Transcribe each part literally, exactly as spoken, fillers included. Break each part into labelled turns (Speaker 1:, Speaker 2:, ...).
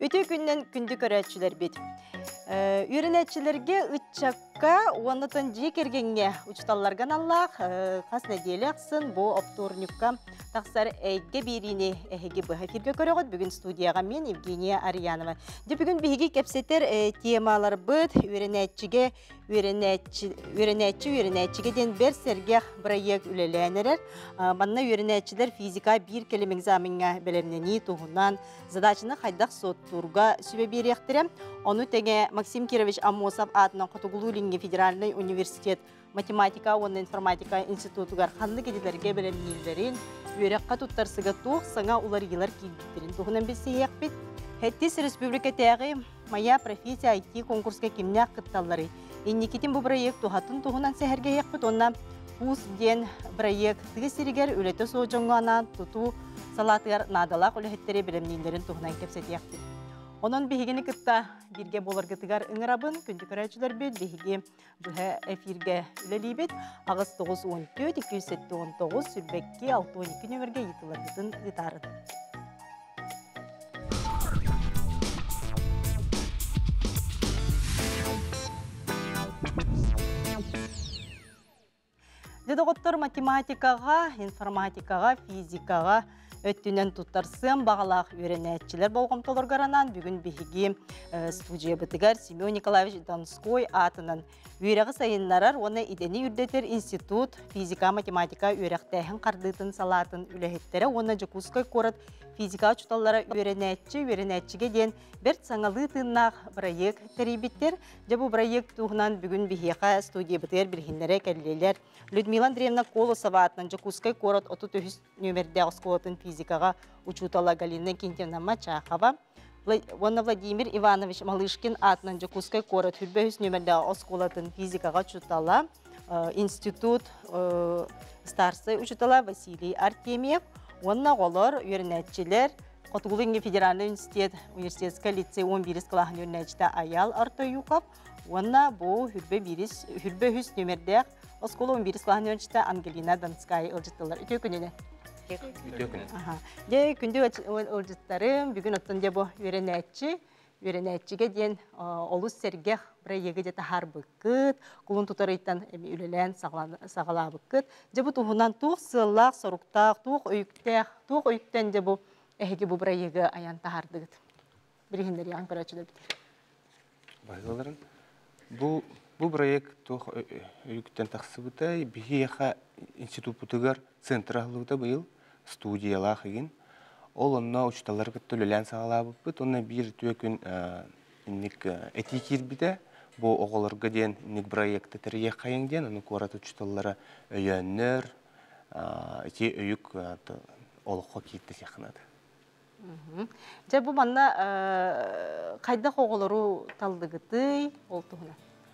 Speaker 1: Bütün günden gündük öğretçiler bit. Öğrenetçilerge ıççakka onatan jekergenge uçtallargan Allah kas nedeleksin bu optornukka taqsar eyge birini ehege bu hafirge körögöt bugün studiyaga men Evgeniya Ariyanova. De bugün bihigi kepseter temalar bıt öğrenetçige öğrenetçi öğrenetçi öğrenetçige den ber sergah proyekt ülelenler. Banna öğrenetçiler fizika bir kelime egzaminga belemneni tohunan zadachını haydaq sotturga sübe berектерем. Onu tege Максим Кирович Амосов атынан Котугулулинге Федеральный университет математика оны информатика институтугар ханны кедилерге белемнилерин үрекка туттарсыга тух саңа улар йылар килдиктерин тухунан бесе якпит Хеттис республикатагы моя профессия ай ти конкурска кимняк кытталлары инникитин бу проект тухатын тухунан сехерге якпит онна пус ден проект тигесиригер үлете сожоңгана туту салатыгар надалак үлехеттери белемнилерин тухунан кепсет якпит Onun bihigini kıtta birge bolargıtıgar ıngırabın, kündük öğretçiler bir bihigi bühe efirge ülelibet. Ağız dokuz on dört iki yüz on dokuz sülbekki altı on iki nömerge yıtılargıtın yıtarın. Dedokottor matematikaga, informatikaga, fizikaga, Öttünen tutarsın bağlaq öğrenetçiler bolğumtolor garanan bugün bihigi studiya bitigar Semyon Nikolaevich Donskoy atının üyreği sayınlarar ona ideni ürdeter institut fizika matematika üyreğtəhin qardıtın salatın ülehettere ona Jakuskoy korat fizika çutallara öğrenetçi öğrenetçige den bir sangalı tığnaq proyekt teribitler. Bu proyekt tuğunan bugün bihiqa studiya bitigar bilhinlere kelleler. Людмила Андреевна Колосова атынан Jakuskoy korat otuz dokuz nömerde skolatın fizikaga учутала Галина Кентьевна Мачахова. Вона Владимир Иванович Малышкин атынан Jakuskoy korat hürbeüs nömerde skolatın fizikaga учутала. Институт старсы учутала Василий Артемьев. Вона олар öğrenetçiler Котугулинге Федеральный университет университетский лицей он bir класс öğrenetçide Ayal Artoyukov. Вона bu hürbeüs hürbeüs nömerde Oskolu on bir класс öğrenetçide Angelina Donskaya ılcıttılar. İki gününe. De күндү ылжыттарым бүгүн оттон де бу öğrenetçi öğrenetçiге ден олус сергех проекти де тахарбыкыт кулун тутарыйттан үлелен сагалабыкыт же бу тухунан тух сыллак соруктак тух өйүктэх тух өйүктен де бу эһиги бу проекти аян тахардыгыт бирихиндер ян көрөчүлөр битер
Speaker 2: байгаларын бу бу проект тух өйүктен тахсыбытай бихиха институт бутугар централыгда быйыл студиялах еген. Ол онна учталар көттөлөлән сагалабыппыт. Онна бир төкүн инник этикир биде. Бу оголорга ден инник проектты терге кайыңден, аны корат учталлары өйөннөр, эти өйүк олокко китти сякынады.
Speaker 1: Же бу манна кайда оголору талдыгыты олтугуна?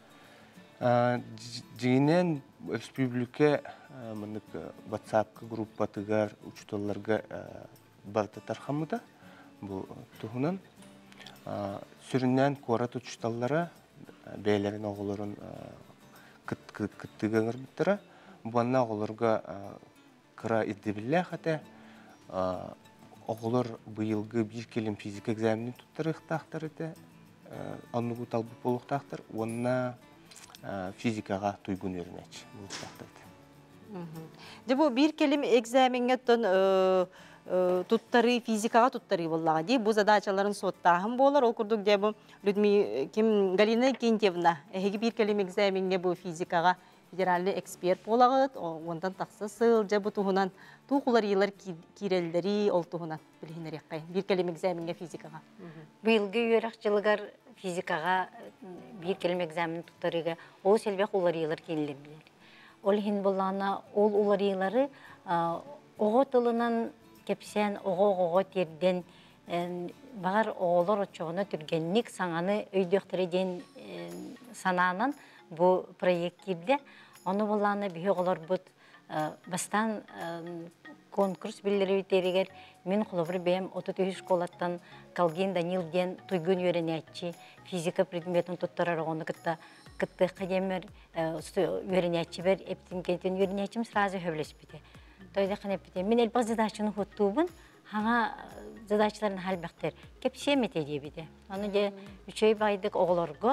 Speaker 2: Жигинен республика мынык WhatsApp группатыгар учталларга бартатар хамыда бу тухунан сүрүннән корат учталлара бәйләрен оголорун кыт кыт кыттыгар биттера буна оголорга кыра иддибиллә хата оголор быйылгы бир келим физика экзаменин туттарыктактар эте анугу талбы болуктактар онна физикага туйгун öğrenetçi болуктактар.
Speaker 1: De bu bir kelime egzaminge ton tuttari fizikaga tuttari bollaga di bu zadachaların sottahım bolar okurduk de bu Людмила kim Галина Кентьевна hegi bir kelime egzaminge bu fizikaga federalli ekspert bolagıt ondan taqsa sıl de bu tuhunan tuğular yıllar kirelleri ol tuhunan bilhinler yakay bir kelime egzaminge fizikaga.
Speaker 3: Bu yılgı öğrenciler fizikaga bir kelime egzamin tuttarıga o selbek ular yıllar kellemler. Ol hin bolana ol ular yılları oğo tılından kepsen oğo oğo terden bağır oğullar oçoğuna türgenlik sananı öydöktüreden sananan bu proyekt girdi. Onu bolana bir oğullar bud bastan konkurs billeri biteriger men kulubur beyim otuz üç şkolattan Kalgin Danil'den tuygun öğrenetçi fizika predmetini tuttarar onu kıtta kıtta kademer öğrenetçi ver eptim kentin öğrenetçim sразу hövleşpidi. Toyda kanepidi. Men elbaz zadachını hutubun hana задачаларын халбақтар кепсе метеде биде. Аны же үчөй байдык оголорго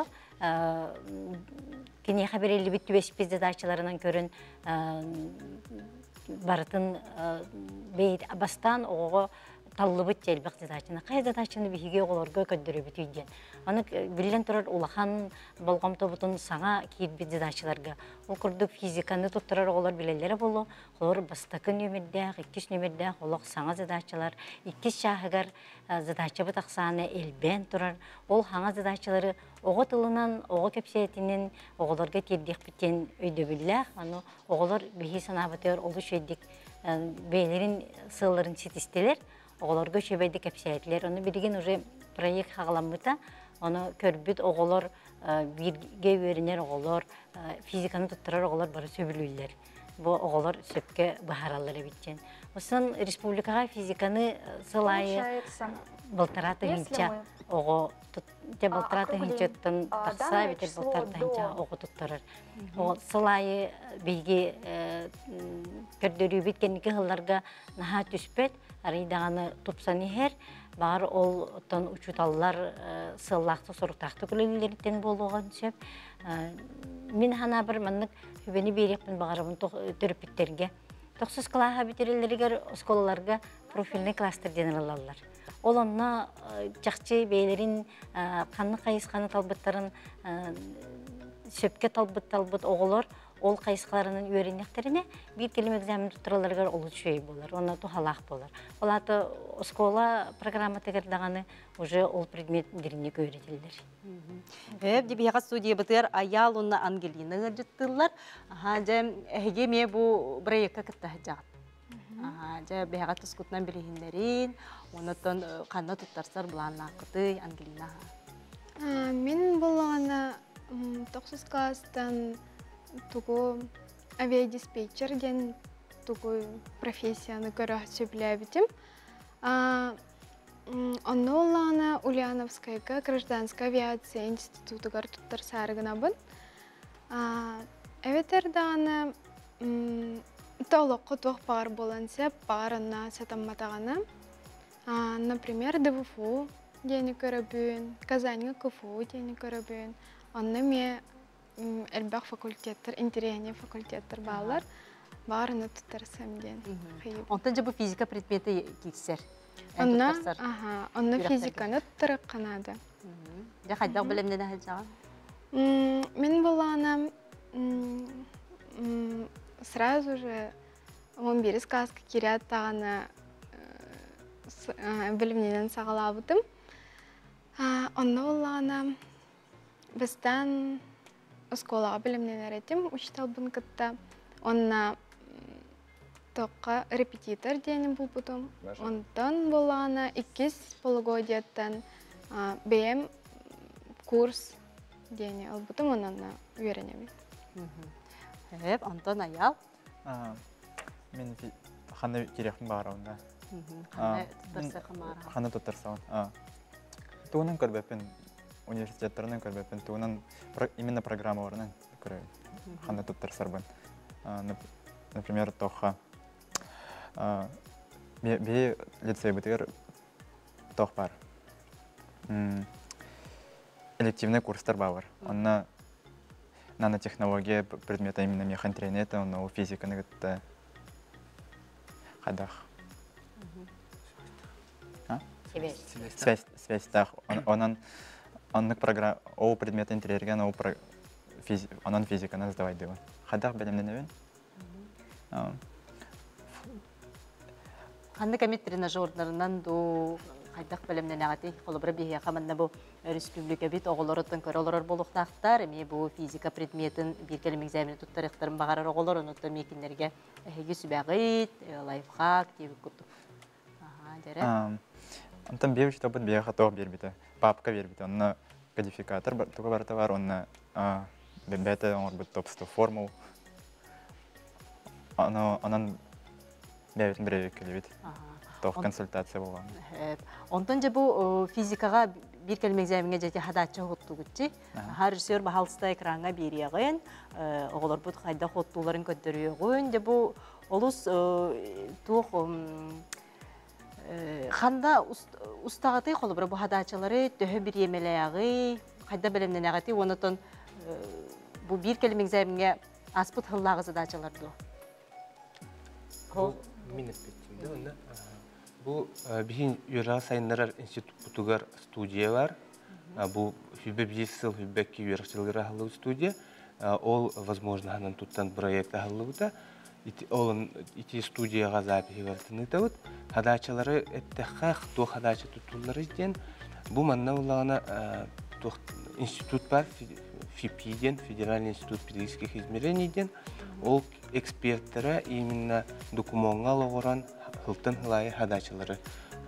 Speaker 3: кене хаберели бит түбеспиз задачаларынан көрүн барытын бейт абастан ого таллыбыт желбек задачаны кай задачаны биге оголорго көддөрө бүтүйден. Аны билен турар улахан болгом тобутун саңа кийбит задачаларга. Ол курдук физиканы туттурар оголор билелери болу. Олар бастакы нөмерде, иккис нөмерде олок саңа задачалар, иккис шахыгар задача бутаксаны элбен турар. Ол хаңа задачалары ого тылынан, ого кепсиетинен оголорго тирдик битен өйдөбүлләр. Аны оголор бихи санабытыр олу шөйдик бейлерин сылларын ситистелер. Оголорго шөбейді кәпсәйтлер. Оны бірген уже проект хағаламыта, оны көрбіт оголор, бірге өрінер оголор, физиканы тұттырар оголор бары сөбілілер. Бұл оголор сөпке бағаралары біткен. Осын республикаға физиканы сылайы бұлтараты хинча оғы бұлтараты хинчаттан тақса бітер бұлтараты хинча оғы тұттырар. Сылайы бірге көрдөрі біткенекі ғылларға наға түспет, арыйдағаны тупсан ехер, бар ол оттан учуталлар сыллақты сұрықтақты күлелерден болуған сөп. Мен хана бір маннық хүбені берекпін бағарымын түріпіттерге. Тоқсыз клаға бітерелерігер осколаларға профильный кластер денер алалар. Ол онна жақчы бейлерін қанны қайысқаны талбыттарын сөпке талбыт-талбыт оғылар, ол қайысқаларының өрінектеріне бір келім экзамен тұттыраларғар олы шөй болар, оны тұхалақ болар. Ол аты оскола программа тегердағаны уже ол предметтеріне көретелдер.
Speaker 1: Өп, дебеға студия бұтыр аял онна Ангелина ғыржыттылар. Әге ме бұл проектқа кітті жағып. Беға тұскутнан білігіндерін, онытын қанна тұттарсар бұланна қыты Ангелина.
Speaker 4: Мен болағына тоқсыз класстан тугу авиадиспетчер ден тугу профессияны көрі сөйләбітім. Онны олағына Ульяновскайға гражданская авиация институтығар тұттар сарығына бұн. Әветердағына толыққы тоқ бар боланса барына сатамматағана. Например, ДВФУ дені көрі Казаньға КФУ дені көрі Онны ме әлбәқ факультеттер, интерегіне факультеттер балар, барыны тұттарсам ден.
Speaker 1: Онтан жа бұл физика предметі кетсер?
Speaker 4: Онны физиканы тұттырық қанады.
Speaker 1: Жа қайдақ білімден әхіл жаған?
Speaker 4: Мен болағына сразу же он бирис класска кирят тағана білімнен сағалабыдым. Онны болағына бізден осколаға білімнен әретім, учитал бұн күтті. Онна тоққа репетитор дейін бұл бұдым. Онтан болағына иккис полугодияттан бәйім курс дейін ол бұдым, онна үйеренемін.
Speaker 1: Өп, Антон Аял?
Speaker 5: Мен қаны керекпін бағар онда.
Speaker 1: Қаны тұттарсы қымара?
Speaker 5: Қаны тұттарсы он. Туының көрбепін университеттерінің көрбепін, туының именно программаларының көрі қаны тұттарсар бұн. Например, тоққа бей лицей бұтығыр тоқ бар. Элективный курстар бар. Онна нанотехнология предмета именно механтренета, онна у физиканы күтті қадақ. Связь. Связь, так. Онан Оннык программа, ол предмет интерьерген, онан физиканы сдавай дылы. Қадақ бәлемден өбен?
Speaker 1: Қанды комет тренажернарынан ду қайдақ бәлемден ағаты, қолы бірі бейе қамында бұл республика бет оғылырыттың көрі олар болуқтақтар, әме бұл физика предметін бір кәлім экзамені тұттарықтарын бағарар оғылыр, онытты мекендерге әйге сүбәғыт, лайфхак, дейбі күттім.
Speaker 5: Антон бевич тобыт беха тоқ бербіті, папка бербіті, онына кодификатор туға барыты бар, онына бәті оңыр бұт топсты формул. Онан бәветін біревек келебіт, тоқ консультация болған.
Speaker 1: Онтан жа бұл физикаға бір кәлім экзаменге жәте хадатчы хотту күтчі. Харисер бағалысты экранға береғын, оғылар бұт қайда хоттуларын көттіріғын. Бұл олыс туқ Ханда устағаты қолы бір бұл хадачалары төхі бір емелеяғы, қайда білімнен ағаты, онытын бұл бір келім экзаменге аспыт хыллағы задачаларды.
Speaker 2: Мен әспеттім де, онда. Бұл бейін үйраға сайынларар институтугар студия бар. Бұл хүбе бес сыл хүбекке үйрақчылығыр ағылығы студия. Ол, возможно, ғанан туттан проект ағылығыда. Олын ити студияға запихи бартыны тауыд. Хадачалары әттіққа қто хадача тұттулары ден. Бұл манна олағына институт бар, ФИПИ ден, Федеральный институт педагогических измерений ден. Ол эксперттері именно документға лоғыран хылтын хылайы хадачалары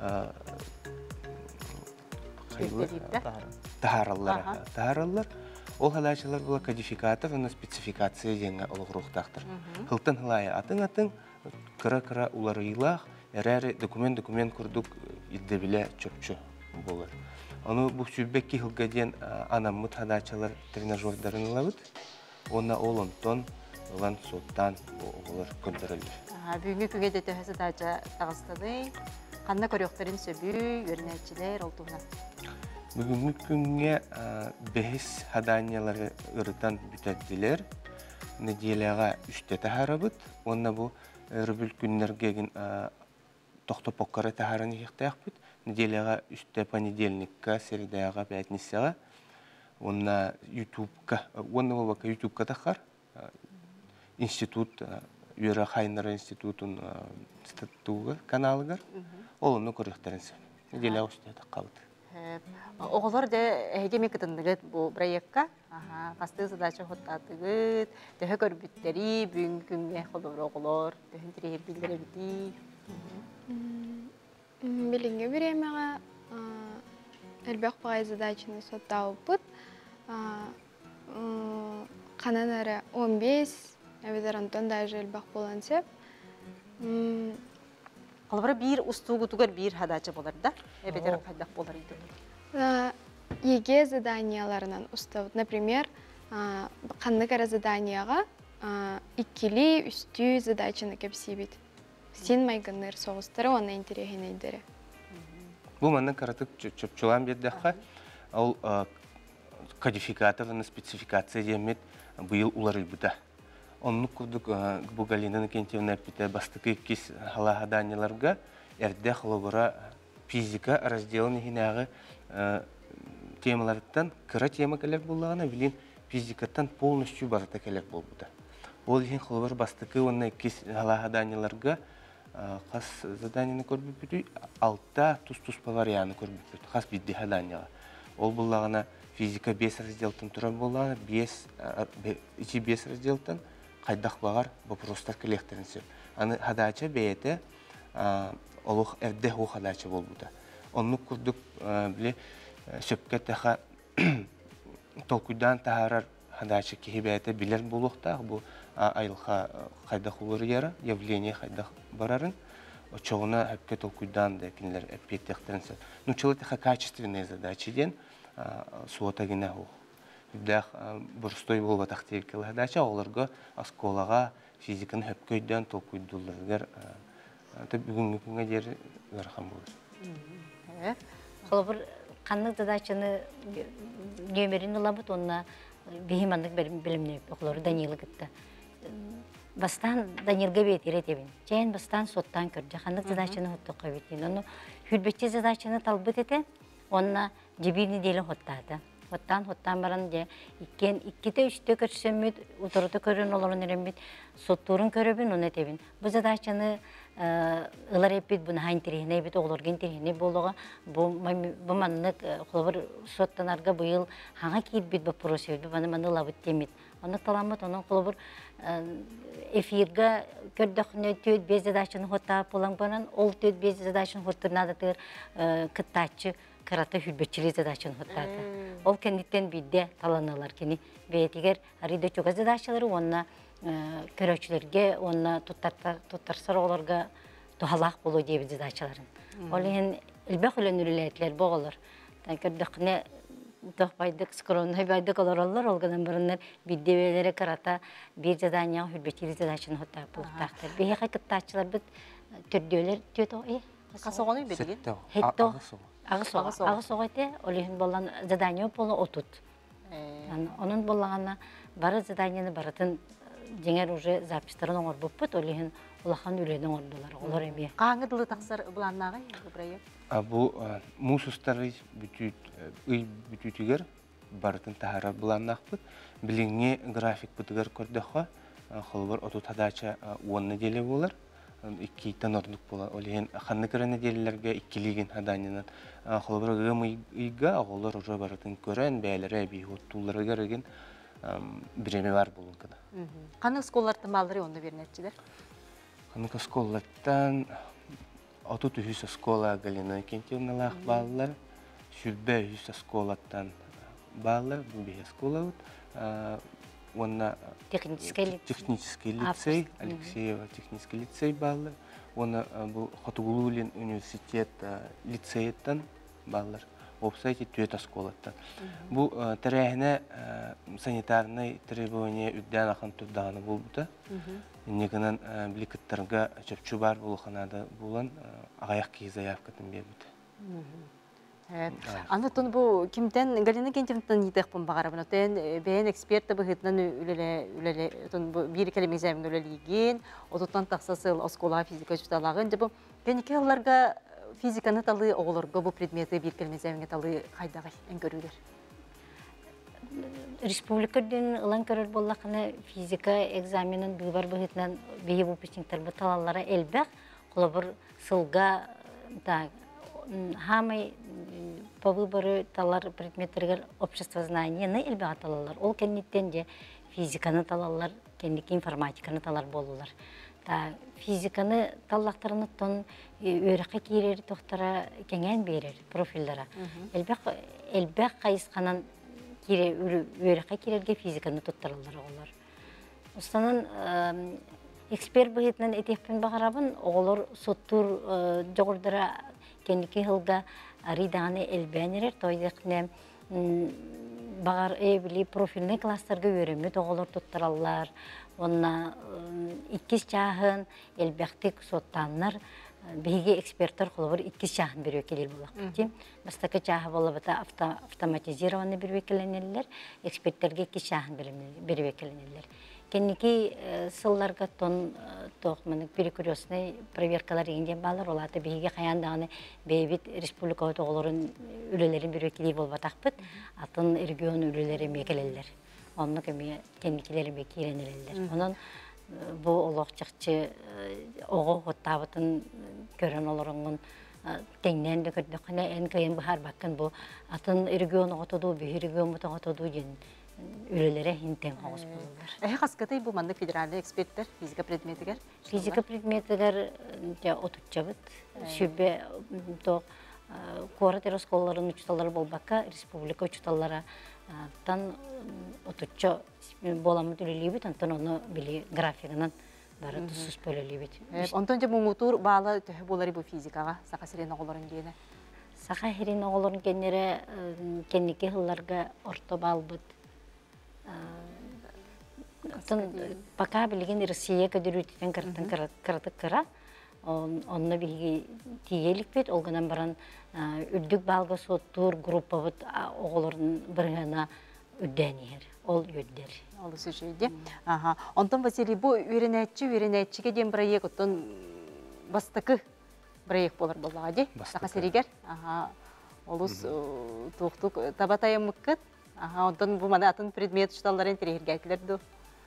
Speaker 2: тахаралар. Ол хадачалар бұл кодификатор, спецификация деңі олғырықтақтыр. Хылтын хылайы атын-атын, кыра-кыра уларыйлақ, әрәрі документ-документ күрдік иддебілі чөпчі болыр. Оны бұл сүрбекке хылғаден анаммыт хадачалар тренажердарын ұлабыд, оны ол онтон Олан соттан олар көндірілдір.
Speaker 1: Бүгінгі күнге де төхесі дача тағыстады. Қанна көріқтарын сөбі, өрінәтчілер олтуғына?
Speaker 2: Бүгінгі күнге бәхіс хаданиялары ұрытан бүтәдділер. Неделяға үште тахарабыд. Онна бұл үрбіл күннергеген тоқты поккары тахарын ехтаяқ бұд. Неделяға үште понедельникка, середаяға, пятницаға. Онна ютубка, онна болбака ютубка тахар. Институт, Юра Хайнера институтын статуға каналығыр. Олыны көріқтерінсі. Неделя ұстайды қалды.
Speaker 1: Оғылар да әйгеме кітіндігіт бұл проектқа. Қасты задача хоттатығыт, төхі көрбіттері, бүгінгі күнге қолбыр оғылар, төхін тірегер білдері біті.
Speaker 4: Білінге біремеға әлбәқ бағай задачаны соттау бұд. Қанан әрі он бес, әбедер Антон даже әлбәқ болан сеп.
Speaker 1: Қолбары бір ұстуғытығыр бір хадачы болар да? Әбедер қайдақ болар еді?
Speaker 4: Еге заданияларынан ұстауыд. Например, қанны кәрі заданияға иккілі үсті задачаны кәпсейбет. Сен майғыныр соғыстары оны интереген әйдері.
Speaker 2: Бұл мәнің қаратық чөпчілан бердіққа, ол кодификаторны спецификация демет бұйыл улары бұда. Онны күрдік бұл Галина Кентьевна әппеті бастықы кес халағаданиларға әрді қылыбыра физика разделын егінағы темаларыттан кіра тема кәлек болағына білін физикаттан полностью барыта кәлек бол бұда. Ол еген қылыбыр бастықы онны кес халағаданиларға қас заданияны көрбіп бүті, алтта тұс-тұс паварияны көрбіп бүті, қас бидді хаданияға. Ол болағына физика бес разделтан тұран болағына ичи бес разделтан қайдақ бағар вопростар кәлектерін сөп. Аны хадача бәйеті олық әрді ол хадача бол бұда. Онны күрдік біле сөпке тәқа толкуйдан тағарар хадача кеге бәйеті білер болуқтақ. Бұл айылға қайдақ олыр ері, явление қайдақ барарын. Чоғына әпке толкуйдан дәкінлер әппеттіқтерін сөп. Ну, чылы тәқа качественные задачи ден суота гіне ол. Бірақ бұрыстой бол батақтер келі хадача оларға асколаға физиканы әпкөйден толкуйдылырғар бүгінгі күнге дері ғарқан болыр.
Speaker 3: Қолыбыр қанның задачаны нөмерін ұламыд, онына бейімандық біліміне оқылары Данилы күтті. Бастан Данилға бетері тебін. Жәйін бастан соттан көрді. Қанның задачаны хоттыққа бетейін. Оны хүлбетте задачаны талбыт еті, онына жебейні дейлі хоттады. Хоттан, хоттан баран де, иккен, иккеті үшті көрсеммет, ұтырыты көрін оларын өреммет, соттурын көребін, оны тебін. Бұл задачаны ылар еппет бұны хайн терехіне епет, оғылырген терехіне болуға, бұл маннық қолбыр соттанарға бұйыл хаңа кейт бет бұл просебет, бұны маны лабыт темет. Оны таламыт, оның қолбыр эфирға көрдіқіне төт без задачаны хоттап болан баран, ол төт без задачаны хоттырнадатыр кыттачы, карата хүлбетчілі задачын хоттады. Ол кәндіктен бейді таланалар кені. Бәйтігер арыйда чуға задачылары онына көрөчілерге, онына тұттарсар оларға тухалақ болу дейбі задачыларын. Ол ең үлбәқ өлен үліләйтлер боғылыр. Көрдіқіне тоқпайдық, скромный байдық олар олар, олғадан бұрынлар бейді бәйлері карата бір задания хүлбетчілі задачын хоттап болықтақтыр. Бейхай кыттачылар бұд түрдеулер төт оғай.
Speaker 1: Касоғаны белеген?
Speaker 2: Сетте.
Speaker 3: Хетто.
Speaker 2: Ағысығы.
Speaker 3: Ағыс
Speaker 1: Ағыс
Speaker 3: оға. Ағыс оға те, олихин болан задание болу отут. Onun болағана бары заданиені баратын жеңер уже запистарын оңыр бұппыт, олихин улахан үлейдің ордылар, олар әме.
Speaker 1: Қаңы дылы тақсар бұланнағы проект?
Speaker 2: Бұл мұсыстары бүтүтігер барытын тахара бұланнақ бұд. Біліңе график бұтығар көрдіққа, қолбар оту тадача онны делі болар. Иккейтен ордық болар. Олеген қанны көріне делілерге иккелеген хаданынан қолбар ғым үйға оғылар ұжа барытын көрін, бәлері әбей оттулары көреген біреме бар болуын қыда.
Speaker 1: Қаны сколлардың балдары онды бернетчілер?
Speaker 2: Қаны сколлаттан оту түйіс скола Галина Кентьевналақ балылар, сүрбе үйіс сколаттан балылар, бұл бейе скола өт. Онна технический лицей, Алексеева технический лицей балылар. Онна бұл Хотугулулин университет лицейеттен балылар. Опсайти түйет сколаттан. Бұл тәрәхіне санитарный требование үдден ақын тұрдағаны бұл бұта. Негінен білікіттарға чөпчу бар бұл қанады болан ағаяқ кейіз аяққатын бе бұта.
Speaker 1: Андытын бұл кімден Галина Кентьевнан етек бұн бағара бұны. Бәйін эксперті бұғытынан бір кәлем екзамин өлелеген, отыттан тақсасыл оскола физика жүсталағын. Кәнеке оларға физиканы талы оғылырға бұл предметі бір кәлем екзаминге талы қайдағай ән көрілер?
Speaker 3: Республикаден ылан көрір болақыны физика экзаменін бұғар бұғытынан бейі бұпышыңтар бұ талалары әлбәқ, қолы бір сылға хамай по выбору талар предметтергер общество знанияны әлбәқ талалар. Ол кәнеттен де физиканы талалар, кәнекі информатиканы талар болулар. Физиканы таллақтарыны тон өріқі кейрер тоқтара кәнген берер профилдара. Әлбәқ қайысқанан өріқі кейрерге физиканы тұттарылар оғылар. Ұстанын эксперт бұғытынан етекпен бағарабын, оғылар соттур жоғырдыра кәнекі ғылға риданы әлбәнерер, тойдықне бағар әйбілі профильный класстарға өрімет оғылар тұттаралар. Онна иккис чағын әлбәқтік соттанлар бейге эксперттар қолыбыр иккис чағын бір өкелел болақ. Бастақы чағы болыбыта автоматизированы бір өкеленелер, эксперттерге иккис чағын бір өкеленелер. Кеннеки сылларға тон тоқманық перекуресіне проверкалар егінден балар, олаты бейге қаяндағыны бейбет республика оғылырын үлелерін бір өкелей болбатақпыт, атын регион үлелерін өкелелер. Онны көме кенникелерін бек еренелелер. Онын бұл олық чықчы оғы ғыттабытын көрін олырыңын теңнен де көрдіқіне ән көйін бұхар баққын бұл атын регион ғытуду, бейі регион бұты ғытуду ен үлелері хинтен қоғыз болулар.
Speaker 1: Әйі қасқатай бұл маңды федеральный эксперттер, физика предметігер?
Speaker 3: Физика предметігер отутчабыт, шүбе тоқ Куара терросколларын учталары болбаққа, республика учталары тан отуччо боламыт үлелейбіт, антон оны білі графигынан бары тұсыз бөлелейбіт.
Speaker 1: Онтан же мұңғытур балы төхі болары бұл физикаға, сақа сирен оғыларын дейіне?
Speaker 3: Сақа сирен оғыларын кеннері кеннеке ғылларға орто балбыт. Пока білген Россия көдірүйтен кыраты кыра, онны бігі тиелік бет, олғынан баран үрдік балға соттур группа бұд оғыларын бірғана үддәнер, ол үддер.
Speaker 1: Ол сөйде. Онтан Василий, бұл үйренәтші, үйренәтшіге ден проект, оттан бастықы проект болар болаға де? Сақа серегер? Олыс тұқтық табатайы мұққыт? Онтан бұл мана атын предмет ұшталарын терегерге әкілерді?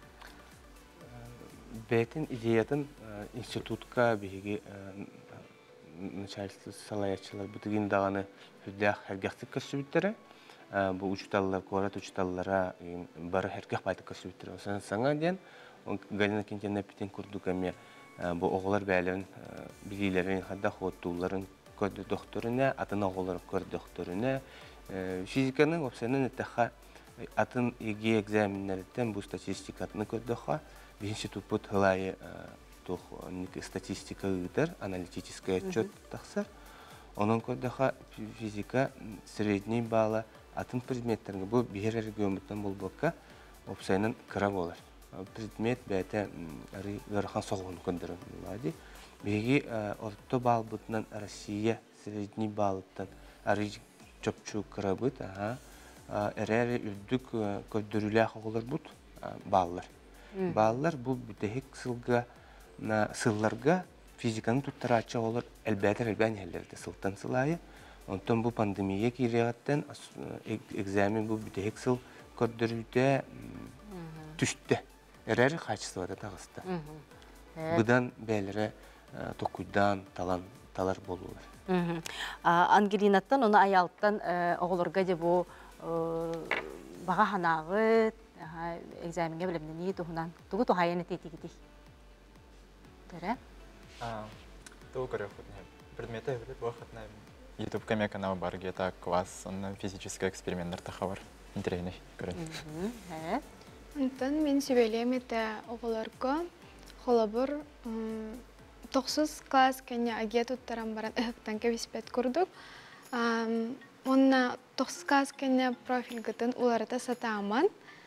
Speaker 2: Бәйтін идеятын институтка беги начальство салаячылар бутыгин даганы хүддәк хәргәхтик көсүбиттәре. Бу учталлар, корат учталлара бары хәргәх байтык көсүбиттәре. Сан саңа дигән Галина Кентьевна питен курдук әмә бу оглар бәйләрен билгеләрен хәддә хоттуларын көрдө докторына, атын оглар көрдө докторына. Физиканың опсияны нәтәхә атын иге экзаменнәрдән бу статистиканы көрдө. Институт под хлае то статистика гытар, аналитический отчет тахсар. Onun koddaha fizika средний бала атын предметтерге бу бир региондан болбакка опсайнын кыра болар. предмет бәті әрі ғырхан соғуын көндірін болады. Беги орто балбытынан Россия средний балыптан әрі чөпчу кырабыт, әрі үрдік көддірілі ақылар бұд балылар. Балылар бұл бүтәхек сылға, сылларға физиканы тұттарача олар әлбәтір әлбән әлерді сылтан сылайы. Онтан бұл пандемия кейрегаттан экзамен бұл бүтәхек сыл көддірілді түшті. Әрі қачысывады тағысты. Бұдан бәлірі тоқуйдан талар болулар.
Speaker 1: Ангелинаттан, оны аялттан оғылырға де бұл баға ханағы экзаменге білімді не тұғынан тұғы тұғайын әтетігідей. Түрі?
Speaker 5: Тұғы көрі құтынай. Предметі өбілет уақытынай. YouTube көме каналы бар гета класс, оның физический эксперименттер тақавар. Интерейный көрін.
Speaker 4: Онтан мен сөйлем еті оғыларға қолабыр тоқсыз класс кәне аге тұттарам баран ұхықтан кәвеспет көрдік. Онна тоқсыз класс кәне профиль ғытын оларыта сатаман.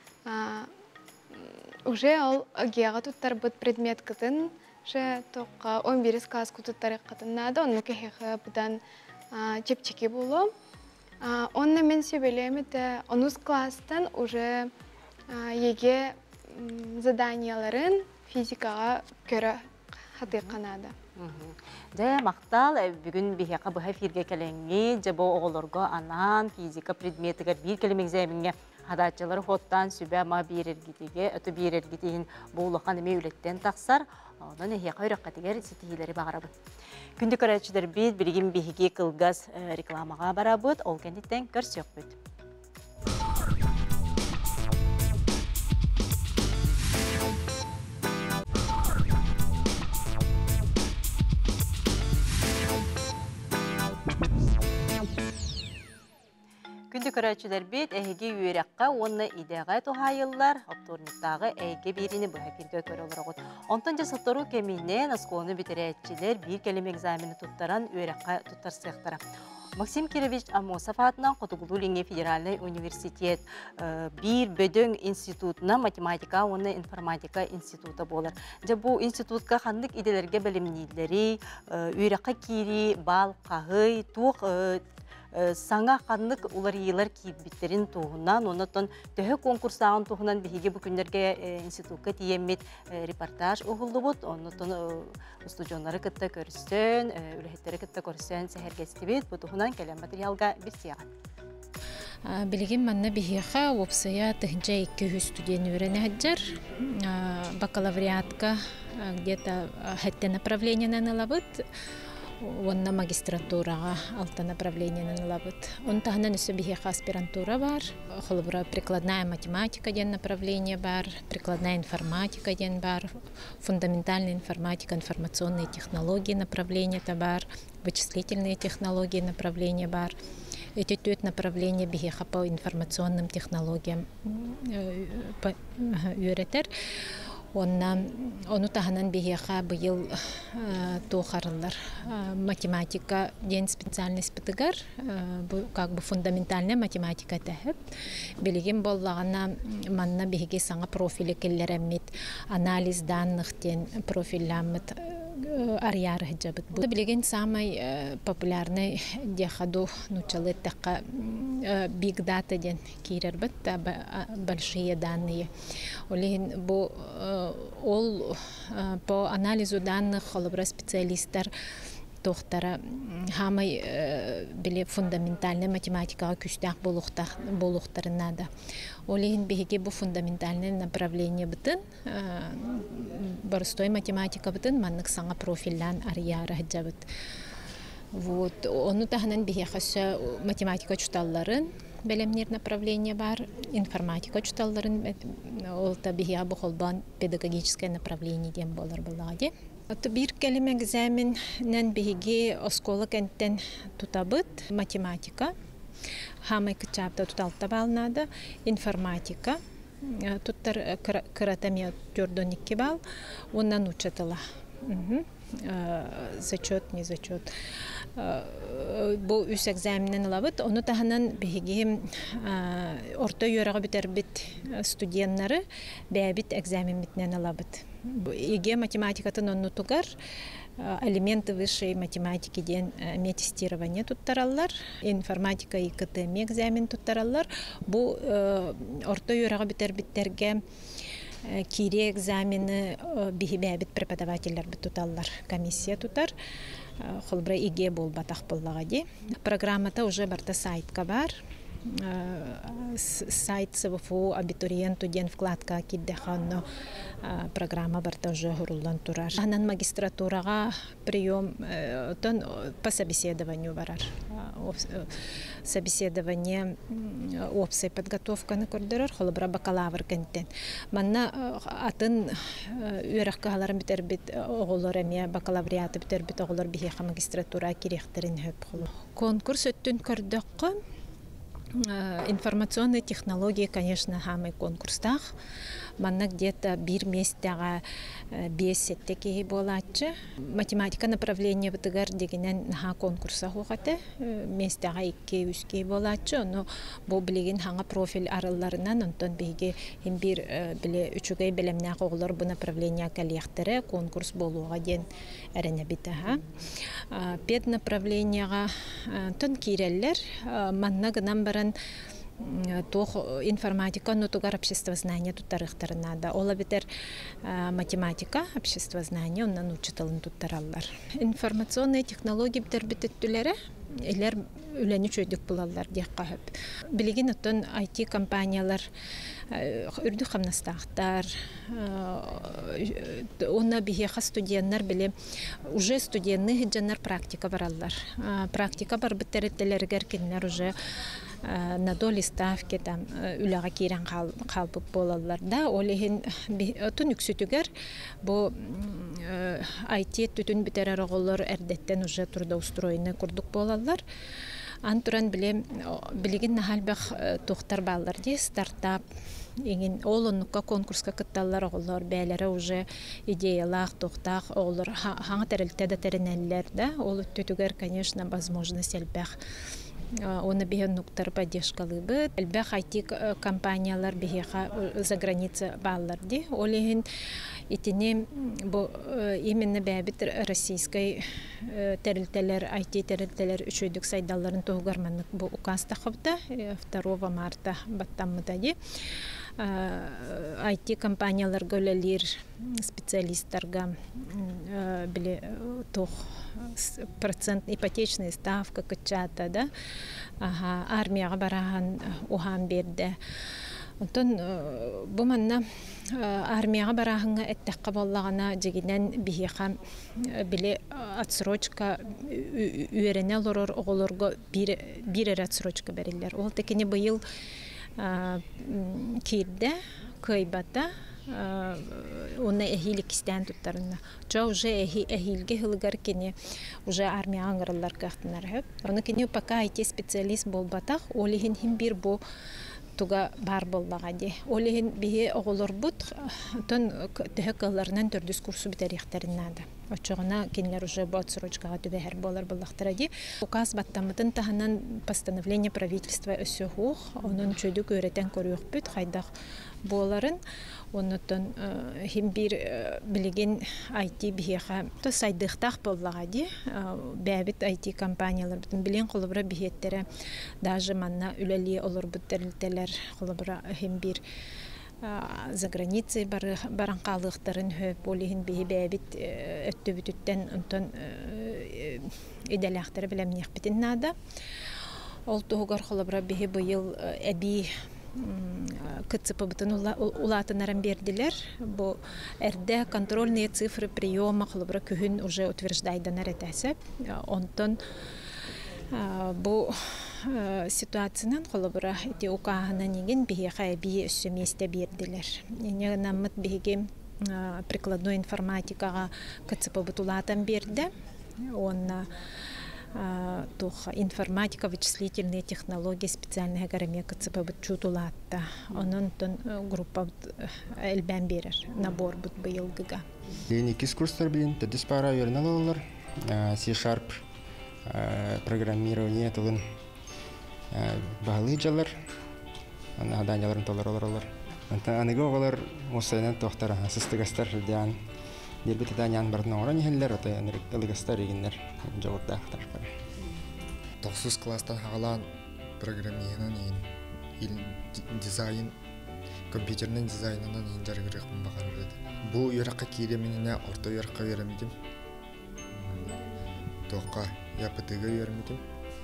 Speaker 4: Уже ол агеға тұттар бұд предмет ғытын, тоққа он бирис класс күтіттары қытыннады, оны кәхеқі бұдан чепчеке болу. Онна мен сөйлем еті оныз класстан уже еге заданияларын физикаға көрі хаты қанады.
Speaker 1: Жа мақтал, бүгін бейхеқа бұға фирге кәліңге, жабо оғылырға анан физика предметігер бір келім экзаменге хадатчылары хоттан сүбә ма берергітеге, өті берергітеген болуқан әме өлеттен тақсар, онын әйеқа үріққатығар сетігелері бағарабы. Күнді көрәтшідер бейд, білген бейхеге қылғаз рекламаға барабыд, ол кәндеттен көрсек бұд. Күнді көрәтшілер бет әйге үйерекқа оны идеға тұхайылар, опторниктағы әйге беріні бұға фирге көрі олар оғыд. Онтан жасылтыру кәмейінен асқоны бітерәтшілер бір келім экзамені тұттаран үйерекқа тұттар сықтара. Максим Кирович Амосов атынан Қотығылу-Ленге федеральный университет бір бөдің институтына математика, оны информатика институты болар. Жа бұл институтқа қандық иделерге білімнейлері, үйерекқа кири, бал, қағый, туқ, саңа қандық олар елер кейбіттерін туғынан, онытын төхі конкурсағын туғынан бейге бүкіндерге институтқа тиемет репортаж оғылды бұд, онытын студионлары күтті көрістен, үліхеттері күтті көрістен сәхергесті бет, бұл туғынан кәлем материалға бір сияған.
Speaker 6: Білген манна бейхеға опсая тұхынча екі жүз студент өрені әджар. Бакалавриатқа где-то хәтті направлениянан алабыд. Онна магистратураға алты направлениянан алабыд. Он тағынан үсі бейхеға аспирантура бар. Холыбыра прикладная математика ден направление бар, прикладная информатика ден бар, фундаментальная информатика, информационные технологии направления бар, вычислительные технологии направления бар. Эти төрт направления бейхеға по информационным технологиям үйретер. Оны тағынан бейхеға бұйыл тоқарылар. Математика ден специальность бітігір, как бы фундаментальная математика тәхіп. Білген болағына манна бейхеге саңа профилі келер әмет, анализ данных ден профилямет арьяры жабыт. Бұл білген самый популярный дехаду нучалы тәққа big data ден кейрер біт, большие данные. Олеген бұл ол по анализу данных холыбыра специалисттар тоқтара хамай біле фундаментальный математикаға күстәк болуқтарынады. Олеген беге бұл фундаментальный направление бітін, барыстой математика бітін, маннық саңа профиллян арьяры жабыт. Вот, оны тағынан беге қасы математика чуталларын бәлемнер направление бар, информатика чуталларын, ол та беге бұқылбан педагогическое направление дем болар болады. Bir kelime egzaminen bihigi oskola kentten tutabıt matematika. Hamay kıçapta tutalta balnadı. Informatika. Tuttar kıratamya dördön iki bal. Ondan uçatıla. зачет, не зачет. Бу үс экзаменен лабыт, оны таханан биһиги орто юрага битербит студенттары бәбит экзамен битнен лабыт. Иге математикатын онну тугар элементы высшей математики ден метестирование туттараллар, информатика и КТМ экзамен туттараллар. Бу орто юрага битербиттерге кире экзамены биһи бәбит преподавательлер бит туталлар, комиссия тутар. Холбра иге бол батах боллагади. Программата уже барта сайтка бар. Сайт СВФУ абитуриенту ден вкладка киддеханно программа барта уже хуруллан турар. Анан магистратурага прием тон по собеседованию барар. Собеседование опция подготовка на коридор холбра бакалавр контент. Манна атын үрәккәләр битербит оголор эме бакалавриаты битербит оголор бихе магистратура кирехтерин хөп. Конкурс өттүн көрдөккө информационные технологии, конечно, хамы конкурстах. Манна где-то бир местага бесеттеки болачы. Математика направление бытыгар дегенен ха конкурса хугаты. Местага икки үски болачы. Но бу билеген ханга профиль арылларынан онтон биге хим бир биле үчүгөй белемнак оглор бу направление калехтере конкурс болууга ден эрене битаха. Пед направленияга тон киреллер манна гынан баран тох информатика, но тугар обществознание туттарыхтарына да. Ола битер математика, обществознание, оннан учиталын туттараллар. Информационные технологии битер битеттүләре, элер үләнү чөйдүк булаллар дияққа хөп. Билеген оттон ай ти компаниялар, үрдү хамнастақтар, онна бихеха студенттер биле, уже студентны хиджаннар практика бараллар. Практика бар биттереттелергер киннер уже на доли ставки там үләгә кирән калбык болалар да, олехин отун үксүтүгер бу ай ти түтүн битерер оголор эрдеттен уже трудоустроены курдук болалар. Антуран биле билеген нахалбах тохтар баллар ди стартап ingen олоннукка конкурска кытталлар оголор бәләре уже идеялах тохтах оголор хаңа терелтә дә теренәлләр да, ол түтүгер конечно возможность элбах. Оны бихен нуктар поддержкалы бит. Элбах ай ти компаниялар бихеха за граница баллар ди. Олехин итине бу именно бәбит российской терилтелер ай ти терилтелер үчөйдүк сайдалларын тогугарманнык бу указ тахыбда второго марта баттаммыда ди. ай ти компаниялар гөлелер специалисттарга биле тох процент ипотечная ставка кычата да. Ага, армияга бараган ухам берде. Онтон бу манна армияга бараганга эттекка боллагана жегинен бихиха биле отсрочка үйрене лорор оголорго бир бир отсрочка берилер. Ол текене быйыл кирде кыйбата оны эхилик истен туттарына. Жа уже эхилге хылгар кене уже армия аңгырылар кахтынар хөп. Оны кене пока ай ти специалист болбатах, олихин хим бир бу туга бар боллагади. Олихин бие оголор бут, тон төһөкалларынан төрдүс курсу битерихтериннада. Очогуна кинлер уже бу отсрочкага түбәһәр болар буллахтыради. Указ баттамытын таһанан постановление правительства өсөхух, онун чөдүк өйрәтен көрүк бүт хайдах боларын. Оннотон хим бир билеген ай ти бихеха то сайдыхтах боллагади. Бәбит ай ти компаниялар бутун билен колобра бихеттере даже манна үләли олор буттерилтелер колобра хим бир за границей баранкалыктарын хөп олихин бихи бәбит өттөбүтүттен онтон иделяхтары билем нехбитин нада. Ол тугар колобра бихи быйыл эби кыцыпыбытын улатынаран бердилер. Бу эрде контрольные цифры приема холобра күһүн уже утверждайданар этәсеп. Онтон бу ситуациянан холобра эти укаһына неген бихе би өссө месте бердилер. Эне намыт биге прикладной информатикага кыцыпыбыт улатан берди. Он тух информатика, вычислительные технологии, специальная гарамека цепабыт чутулатта. Онон тон группа эльбен берер, набор бут быйылгыга.
Speaker 7: Лени кис курстар билин, тадис пара верналалар, C-Sharp, программирование тылын бағылыйджалар, аданяларын толар олар. Аныгы оғалар мұсайнан тоқтар, сыстығастар диян, дербет аданян бардын оңыран ехелер, ылығастар егінлер жауырдақтар бар.
Speaker 8: тоғыз класстан хағалан программиянан ең дизайн, компьютернен дизайнынан ең жарғырықпын бағарыр еді. Бұл үйраққа кейлеменіне орта үйраққа үйремедім. Тоққа япытыға үйремедім.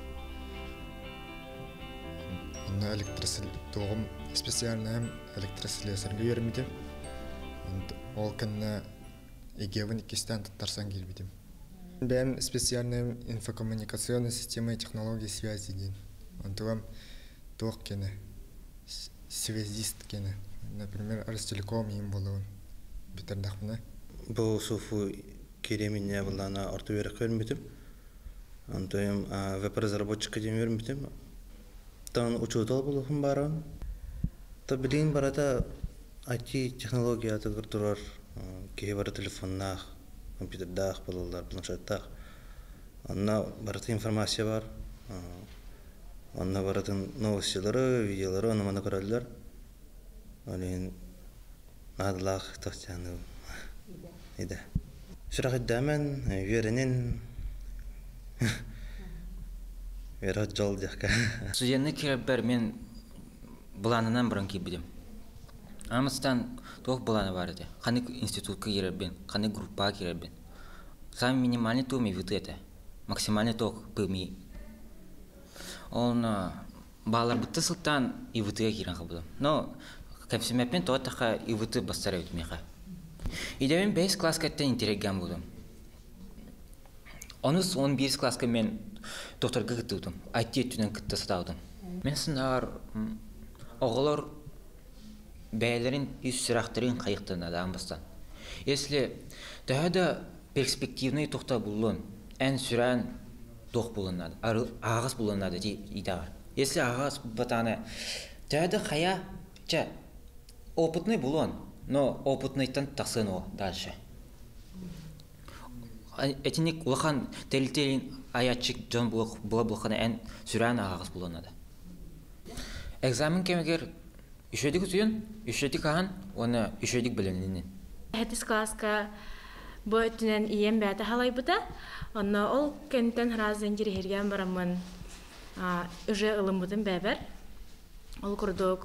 Speaker 8: Онна электросил тоғым специальным электросилесерге үйремедім. Ол кінні егевін икестен тұттарсан келбедім. Бәм специальным инфокоммуникационной системой технологии связи дейін. Онтуғам тоқ кені, связист кені. Например, Арстелеком ең болуын. Битердақмына.
Speaker 9: Бұл суфу кеременне бұлдана орта веріқ өрмедім. Онтуғам веб-разработчика дейін өрмедім. Тан учудал болуғын баран. Та білейін барата ай ти-технология атығыр тұрар. Кейі бары телефоннақ, компьютердақ болулар, планшеттақ. Онна барата информация бар. Онна баратын новостилары, видеолары, оны мана көрәлілер. Олейін надылақ тоқтяны еді. Сұрақ еддәмен, веренен верат жол дияққа.
Speaker 10: Студентны керіп бәр мен бұланынан бұрын кейбедім. Амыстан тоқ бұланы бар еді. Қаны институтқа керіп бен, қаны группа керіп бен. Сам минимальный тоқ ми віті еді. Максимальный тоқ пылмей. Он балар бұтты сылттан и вітіға керен қабылым. Но кәпсімеппен тоғаттақа и віті бастары өтмейға. Идемен бес класс кәттен интерегген болдым. Оныз он бес класска мен доктарға күтті өтім. Айти өттінен күтті сатаудым. Мен сынар оғылар бәйлерін үз сұрақтырын қайықтын адам бастан. Если да перспективный тоқта болуын, ән сүрән доқ болынады, ағыз болынады дейдағар. Если ағыз батаны, да қая, ча, опытный болуын, но опытныйттан тақсын о дальше. Этинек улахан тәлі-тәлін аятчик жон бұла бұлқаны ән сүрән ағыз болынады. Экзамен кемегер үшедік үтүйін, үшедік аған, оны үшедік білінінен.
Speaker 11: Әтіс класска бұл өтінен иен бәті халай бұта, оны ол кәнттен разын жерген барамын үже ылым бұтын бәбір. Ол күрдік.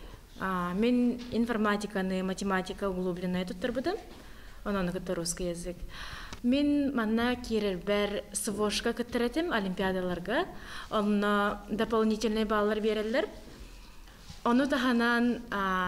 Speaker 11: Мен информатиканы, математика углубленная тұттыр бұдым, оны күтті русский язык. Мен манна керер бәр свошка күттір әтім олимпиадаларға, оны дополнительный баллар берелер. Оны таханан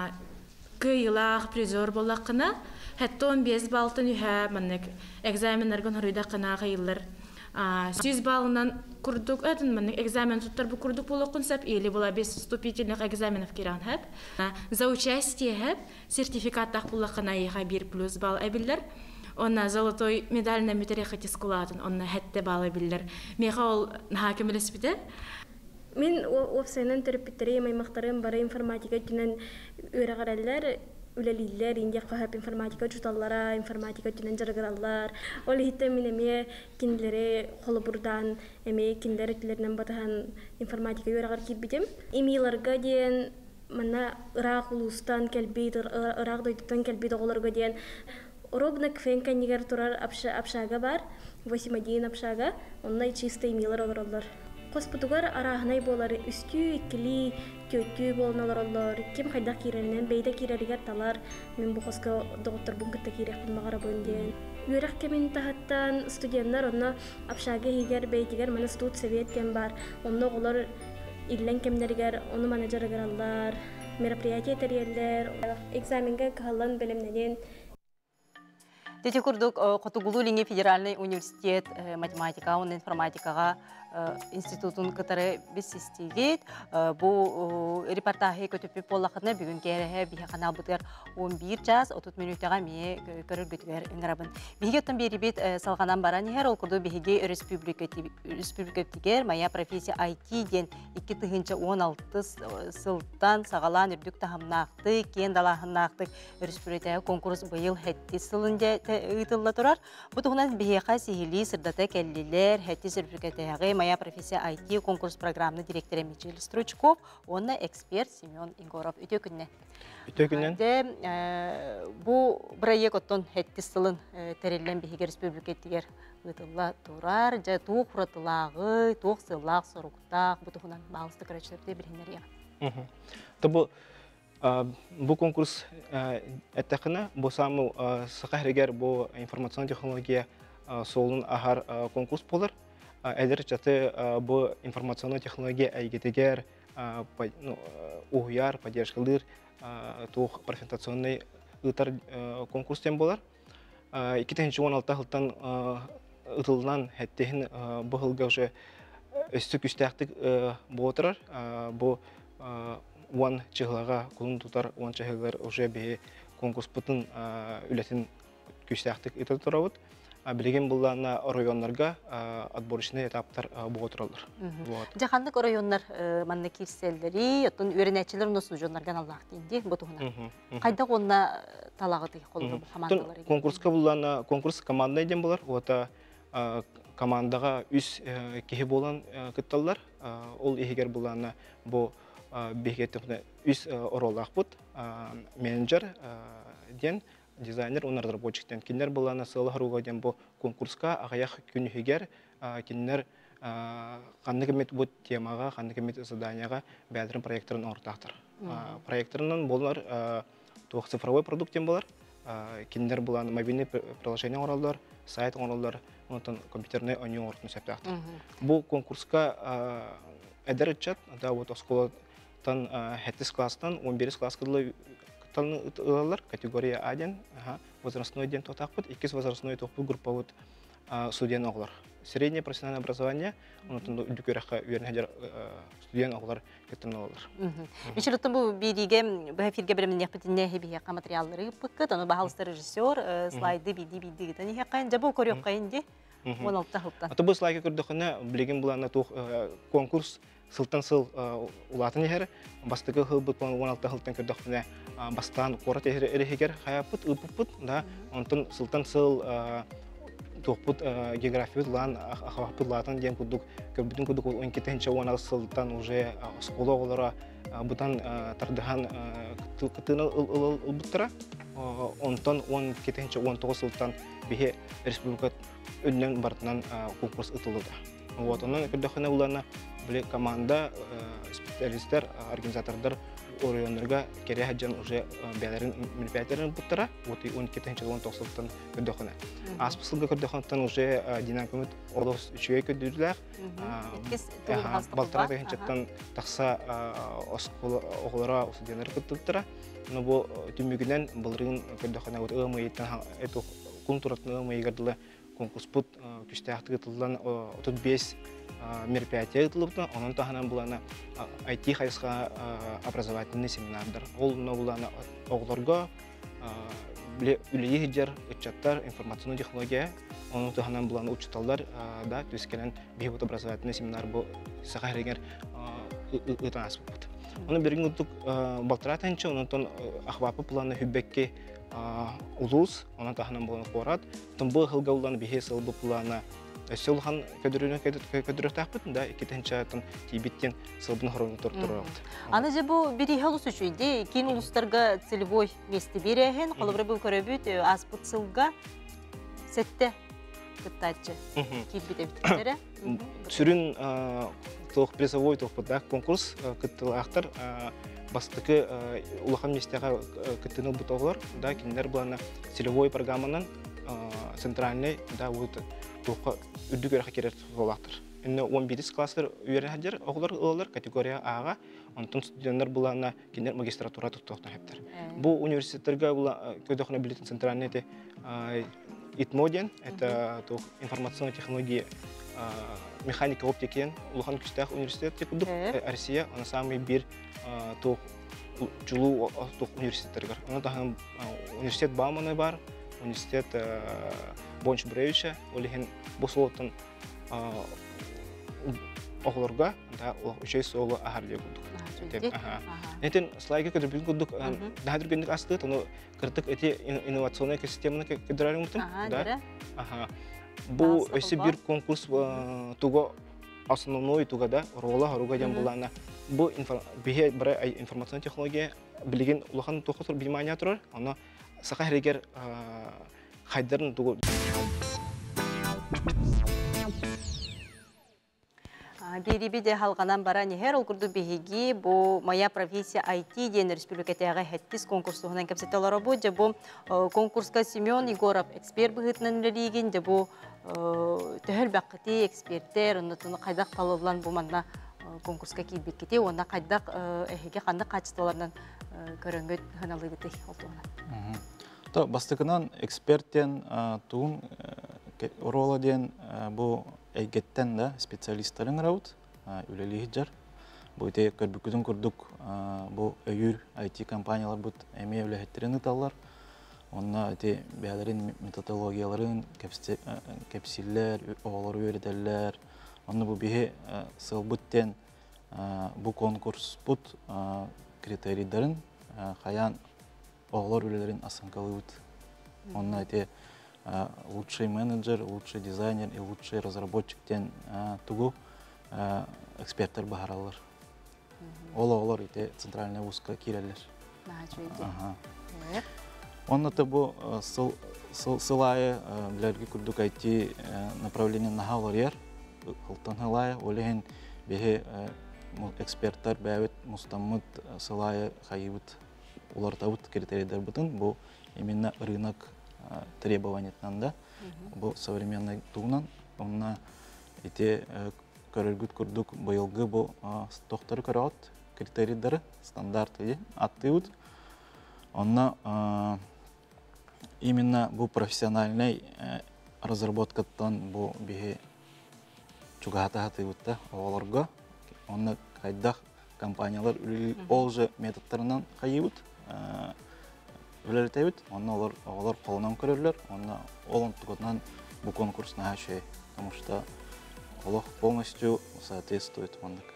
Speaker 11: кыйлах призер болаққына, хәтті он бес балтын үйә маннек экзаменлерген хорыйда қына қыйлар. Сүйіз балынан күрдік әтін маннек экзамен тұттар бұл күрдік болаққын сәп, елі бола бес вступительных экзаменов керан әп. За участие әп, сертификаттақ болаққына еға бір плюс бал әбілдер. Онна золотой медаль на метарехати скулатын, онна хәтті бал әбілдер. Меға ол нахакем біліс біді?
Speaker 12: Мен офсайнан терапевтерем, аймақтарым бары информатика түнен өрәғаралар, үләлилер, инде қағап информатика жұталлара, информатика түнен жарғаралар. Ол хитті мен әме кенділері қолы бұрдан, әме кендері түлерінен батаған информатика өрәғар кейбедім. Емейларға дейін, мана ұрақ ұлыстан кәлбейді, ұрақ дойдықтан кәлбейді оғыларға дейін. Робна кфен кәнегер тұрар апшаға бар, восемь один апшаға, онна чисты емейлер оғыралар. Қоспытуғар арағынай болары үсті, екілі, көтті болыналар олар. Кем қайдақ керерінен бейді керерігер талар. Мен бұл қосқа доғыттар бұн күтті керек бұнмағара бөнден. Үйрақ кемен тағаттан студенттар онна апшағы егер бейтігер мана студ советтен бар. Онна олар иллен кемдергер, оны менеджерігер алар, мероприятие терерлер, экзаменге қағалан бөлімненен.
Speaker 1: Дети курдук Котугулу Линге федеральный университет математика, он информатикаға институтун кытары бессистигит. Бу репортажы көтөпүп боллахына бүгүн кереhe бихе канал бутер он бир час отуз минуттага ме көрөргөтүгөр ыңырабын. Бихигеттен бери бит салганан баран хер ол куду бихиге республика республика тигер моя профессия ай ти ден эки тыгынча он алты сылтан сагалан үрдүк тахамнаакты кен далахыннаакты республика конкурс быйыл хетти сылында ыйтылла турар. Бутугунан бихеха сихили сырдата келлилер хетти сертификатыгы моя профессия ай ти конкурс программны директоры Михаил Стручков, онна эксперт Семен Егоров. Үтө күннен.
Speaker 2: Үтө күннен.
Speaker 1: Де бу проект оттон хетти сылын тереллен бихиге республика тигер ытылла турар, жа тук фуратылагы, тук сыллак соруктак бутугунан багысты көрөчтөрдө билинер я.
Speaker 13: Табу бу конкурс эттекина бу саму сакахрегер бу информационный технология солун ахар конкурс болар. Элер чаты бу информационный технология айгетегер уяр поддержкалыр тух презентационный ытар конкурс тем болар. эки миң он алты жылдан ытылдан хеттехин бу жылга уже өстүк үстәктик болотурар. Бу он чыгылага кулун тутар он чыгылар уже бе конкурс бутун үлетин күстәктик итә турабыт. Билеген булларна районнарга отборочный этаптар болотуралар.
Speaker 1: Жахандык районнар манна кирселдери, оттон үренәчилер носу жоннардан Аллах динди бутугуна. Кайда онна талагыты колу командалары.
Speaker 13: Конкурска булларна конкурс командный ден булар. Ота командага үс кихи болан кытталар. Ол эгер булларна бу бегетне үс оролак бут. Менеджер ден дизайнер, он разработчиктен кинер булана сылыхруга ден бу конкурска агаяк күнүгер кинер кандай кемет бу темага, кандай кемет заданияга бәлдерин проекттарын ортактыр. Проекттарынан булар тух цифровой продуктен булар. Кинер буланы мобильный приложение оралдар, сайт оралдар, онтон компьютерный оню ортун септактыр. Бу конкурска эдерчат, да вот осколотан хеттис класстан он бир класска категория один, возрастной ден тотакпыт, икис возрастной топу групповут студент оглар. Среднее профессиональное образование, он дүкөрәккә үйрәнәдер студент оглар кетен алалар.
Speaker 1: Мишел томбу бириге бәфирге бермен яхпетинне хебия материаллары пыккат, аны баһалсы режиссер слайды биди биди гитәне якын жабу көрөк кайынди он алты жылдан.
Speaker 13: Аты бу слайды көрдөхне билеген буланы тух конкурс сылтан сыл улатын егер бастыгы хыл бут он алты жылдан көрдөхне бастан корот эрехер хаяпыт ыпыпыт да онтон сылтан сыл топут география лан ахвапыт латын ден кудук көрбүтүн кудук он кетенче он алты сылтан уже школа олара бутан тардыхан кытыны ылбыттыра онтон он кетенче он тогуз сылтан бихе республика өннен бартынан конкурс ытылды. Вот онун көрдөхне уларна биле команда специалисттер организаторлар районнарга кере хаджан уже бәләрен мероприятияларын буттара, вот и он кетенче он тогуз сылтан көрдөхне. Аспысылга көрдөхнтан уже динамикамыт олос үчөй көдүрләр. Балтара тегенчеттен такса оскола оглара студентлар көттүктүра. Но бу түмүгүнөн былрын көрдөхне вот ымыйттан эту конкурсны ымыйгадылы конкурс бут күстәктиге тылдан отуз беш мероприятие ытылыпты. Онун таханан булана ай ти хайска образовательный семинардар. Ол булана огларга биле үлеги жер отчеттар информационный технология. Онун таханан булана учталдар да түскенен бейбут образовательный семинар бу сахарегер ытанас бут. Оны берген утук балтыратанчы, онун ахвапы планы хүббекке улус, онун таханан булана корат. Тымбы хылгауланы бихе сылбы планы Сылхан көдөрүнө көдөрөк тахпыт да экинчи атын тийбиттен сылбын хорон тортурат.
Speaker 1: Аны же бу бири халус үчүйди, кин улустарга целевой месте берехен, колобра бу көрөбүт аспыт сылга сетте кыттачы. Кибите биттере.
Speaker 13: Сүрүн тох призовой тох подак конкурс кыттылактар бастыкы улахан местега кыттыны бутоглар да киндер булана целевой программанын центральный да вот тоқа үдүгөр хакерет болактыр. Инде он бир класстар үйренәдер, оглар олар категория А-га, онтон студентлар булана киндер магистратура токтоктон хептер. Бу университеттерге була көдөхнө билетин центральный итмоден, это то информационные технологии механика оптикен улахан күстәк университет текудук Россия аны самый бир тух жылу тух университеттер. Аны тагын университет Бауманы бар, университет Бонч Бревича, олеген босолоттан оғылырға, да үшей солы ахар деп күдік. Нетен слайға көдір бүгін күдік, дағадыр күндік асты, тоны кірдік әте инновационный экосистеманы көдірәрі мұқтың. Бұл өсі бір конкурс туға основной тугада рола харуга дем булана. Бу бихе бара информационный технология билген улахан тохотор билмания турар. Аны сака херегер хайдарын тугу.
Speaker 1: Берибиде халганан бара нехер олгурду бихиги бу моя профессия ай ти ден республикатяга хеттис конкурсугунан кепсетелар бу же бу конкурска Семен Егоров эксперт быгытнан лиген же бу төһөл бакыты эксперттер оннотуну кайдак талылан бу манна конкурска кийбеккете онда кайдак эхеге кандай качестволорунан көрөнгө ханалыгыты олтугунан.
Speaker 5: То бастыгынан эксперттен туун рола ден бу эйгеттен да специалисттарын раут үлелиһи жар. Бу те көрбүкүдүн курдук бу өйүр ай ти компаниялар бут эме үлехеттерин ыталлар. Онна те бәләрен методологияларын кепсиллер, оғалар өйрәтәләр. Онны бу бихе сылбыттен бу конкурс бут критерийларын хаян оғалар үлелерин асанкалыбыт. Онна те лучший менеджер, лучший дизайнер и лучший разработчиктен тугу эксперттер бахаралар. Ола-олар ите центральный вузка кирелер. Онната бу сылайы билерги күрдүк ай ти направление нахалар ер, хылтан хылайы, олеген бехе эксперттер бәвет мустаммыт сылайы хайыбыт, олар табыт критерийдер бутын, бу именно рынок требованиятнан да, бу современный тугунан, онна ите көрөргүт күрдүк быйылгы бу тохтары көрөт, критерийдери, стандарты аттыбыт. Онна именно бу профессиональный разработкаттан бу бихе чугататыбыт да, оғаларга. Онна кайдах компаниялар ол же методтарынан хайыбыт, үлелетебит, онна олар оғалар қолынан көрерлер, онна олон тугатнан бу конкурс нахашей, потому что олар полностью соответствует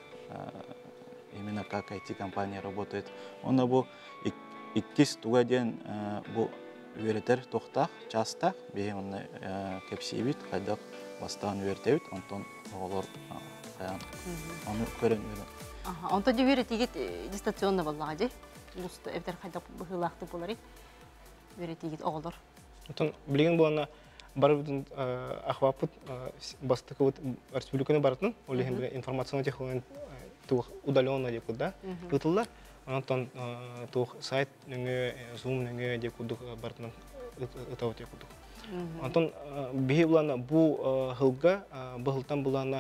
Speaker 5: именно как ай ти компания работает. Онна бу иккис туга ден бу үйретер тоқтақ, частақ, бейім онна кепсейбит, қайдақ бастаған үйретебит, онтон оғалар қаян. Оны көрін үйрет.
Speaker 1: Онта де үйретегет дистанционны болаға де? Лусты әбдер қайдақ бұғылақты болары? Үйретегет оғалар.
Speaker 13: Онтон білген болана бар бүтін ақвапыт бастықы республиканы барытын, олеген информационный технологияны удаленно деп күдді, ұтылдар. Онтон тух сайт нөңө, Zoom нөңө деп күдік барытынан ұтауы деп күдік. Онтон бейі бұлана бұл ғылға, бұл ғылтан бұлана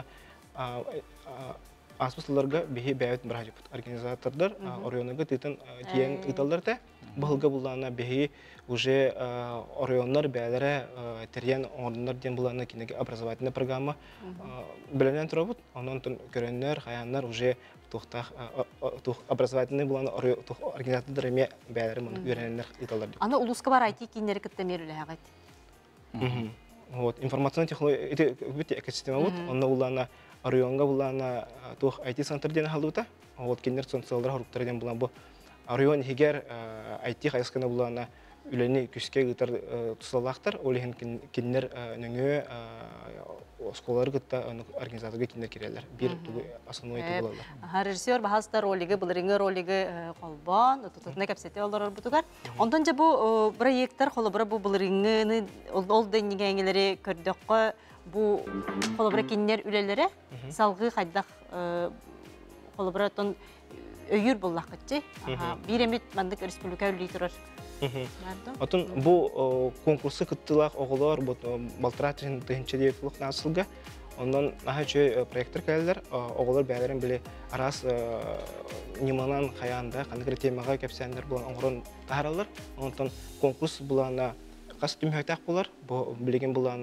Speaker 13: аспысыларға бейі бәйет бір ғажып. Организатордар, орионығы тетін тиен ұталдарды, бұл ғылға бұлана бейі уже орионлар бәлері терен орынлар ден бұлана кенеге образовательный программа білінен тұры бұд. Онтон көрінлер, қаянлар уже тухтах образовательный буланы организаторлар эме бәләре моны үйрәнәләр италар.
Speaker 1: Аны улуска бар ай ти киндер киттемерле хагат.
Speaker 13: Мм. Вот информационный технология это бит экосистема вот, онны улана районга булана тух ай ти центрден халута. Вот киндер централдар харуктардан булан бу район хигер ай ти хайскана булана үләне күскә гытар тусаллахтар, олеген киндер нөңө школалар гытта организаторга киндер кирәләр. Бир основной это булалар.
Speaker 1: Режиссер бахастар ролиге, булрыңгы ролиге колбан, тутутна кепсете алар бутугар. Ондан же бу проекттар холобра бу булрыңгыны ол денигәңеләре көрдөккө бу холобра киндер үләләре салгы хайдак холобра тон өйүр буллакчы. Биремит мандык республика үлли турар.
Speaker 13: Отын бұл конкурсы күттілақ оғылар балтыратын түйінші дейкілік насылға. Ондан наға жөй проекттер кәлілер, оғылар бәлерін біле арас неманан қаянда, қандықыры темаға кәпсәндер болан оңырын тағаралар. Ондан конкурс бұлана қасы түмхәйтақ болар, білеген бұлана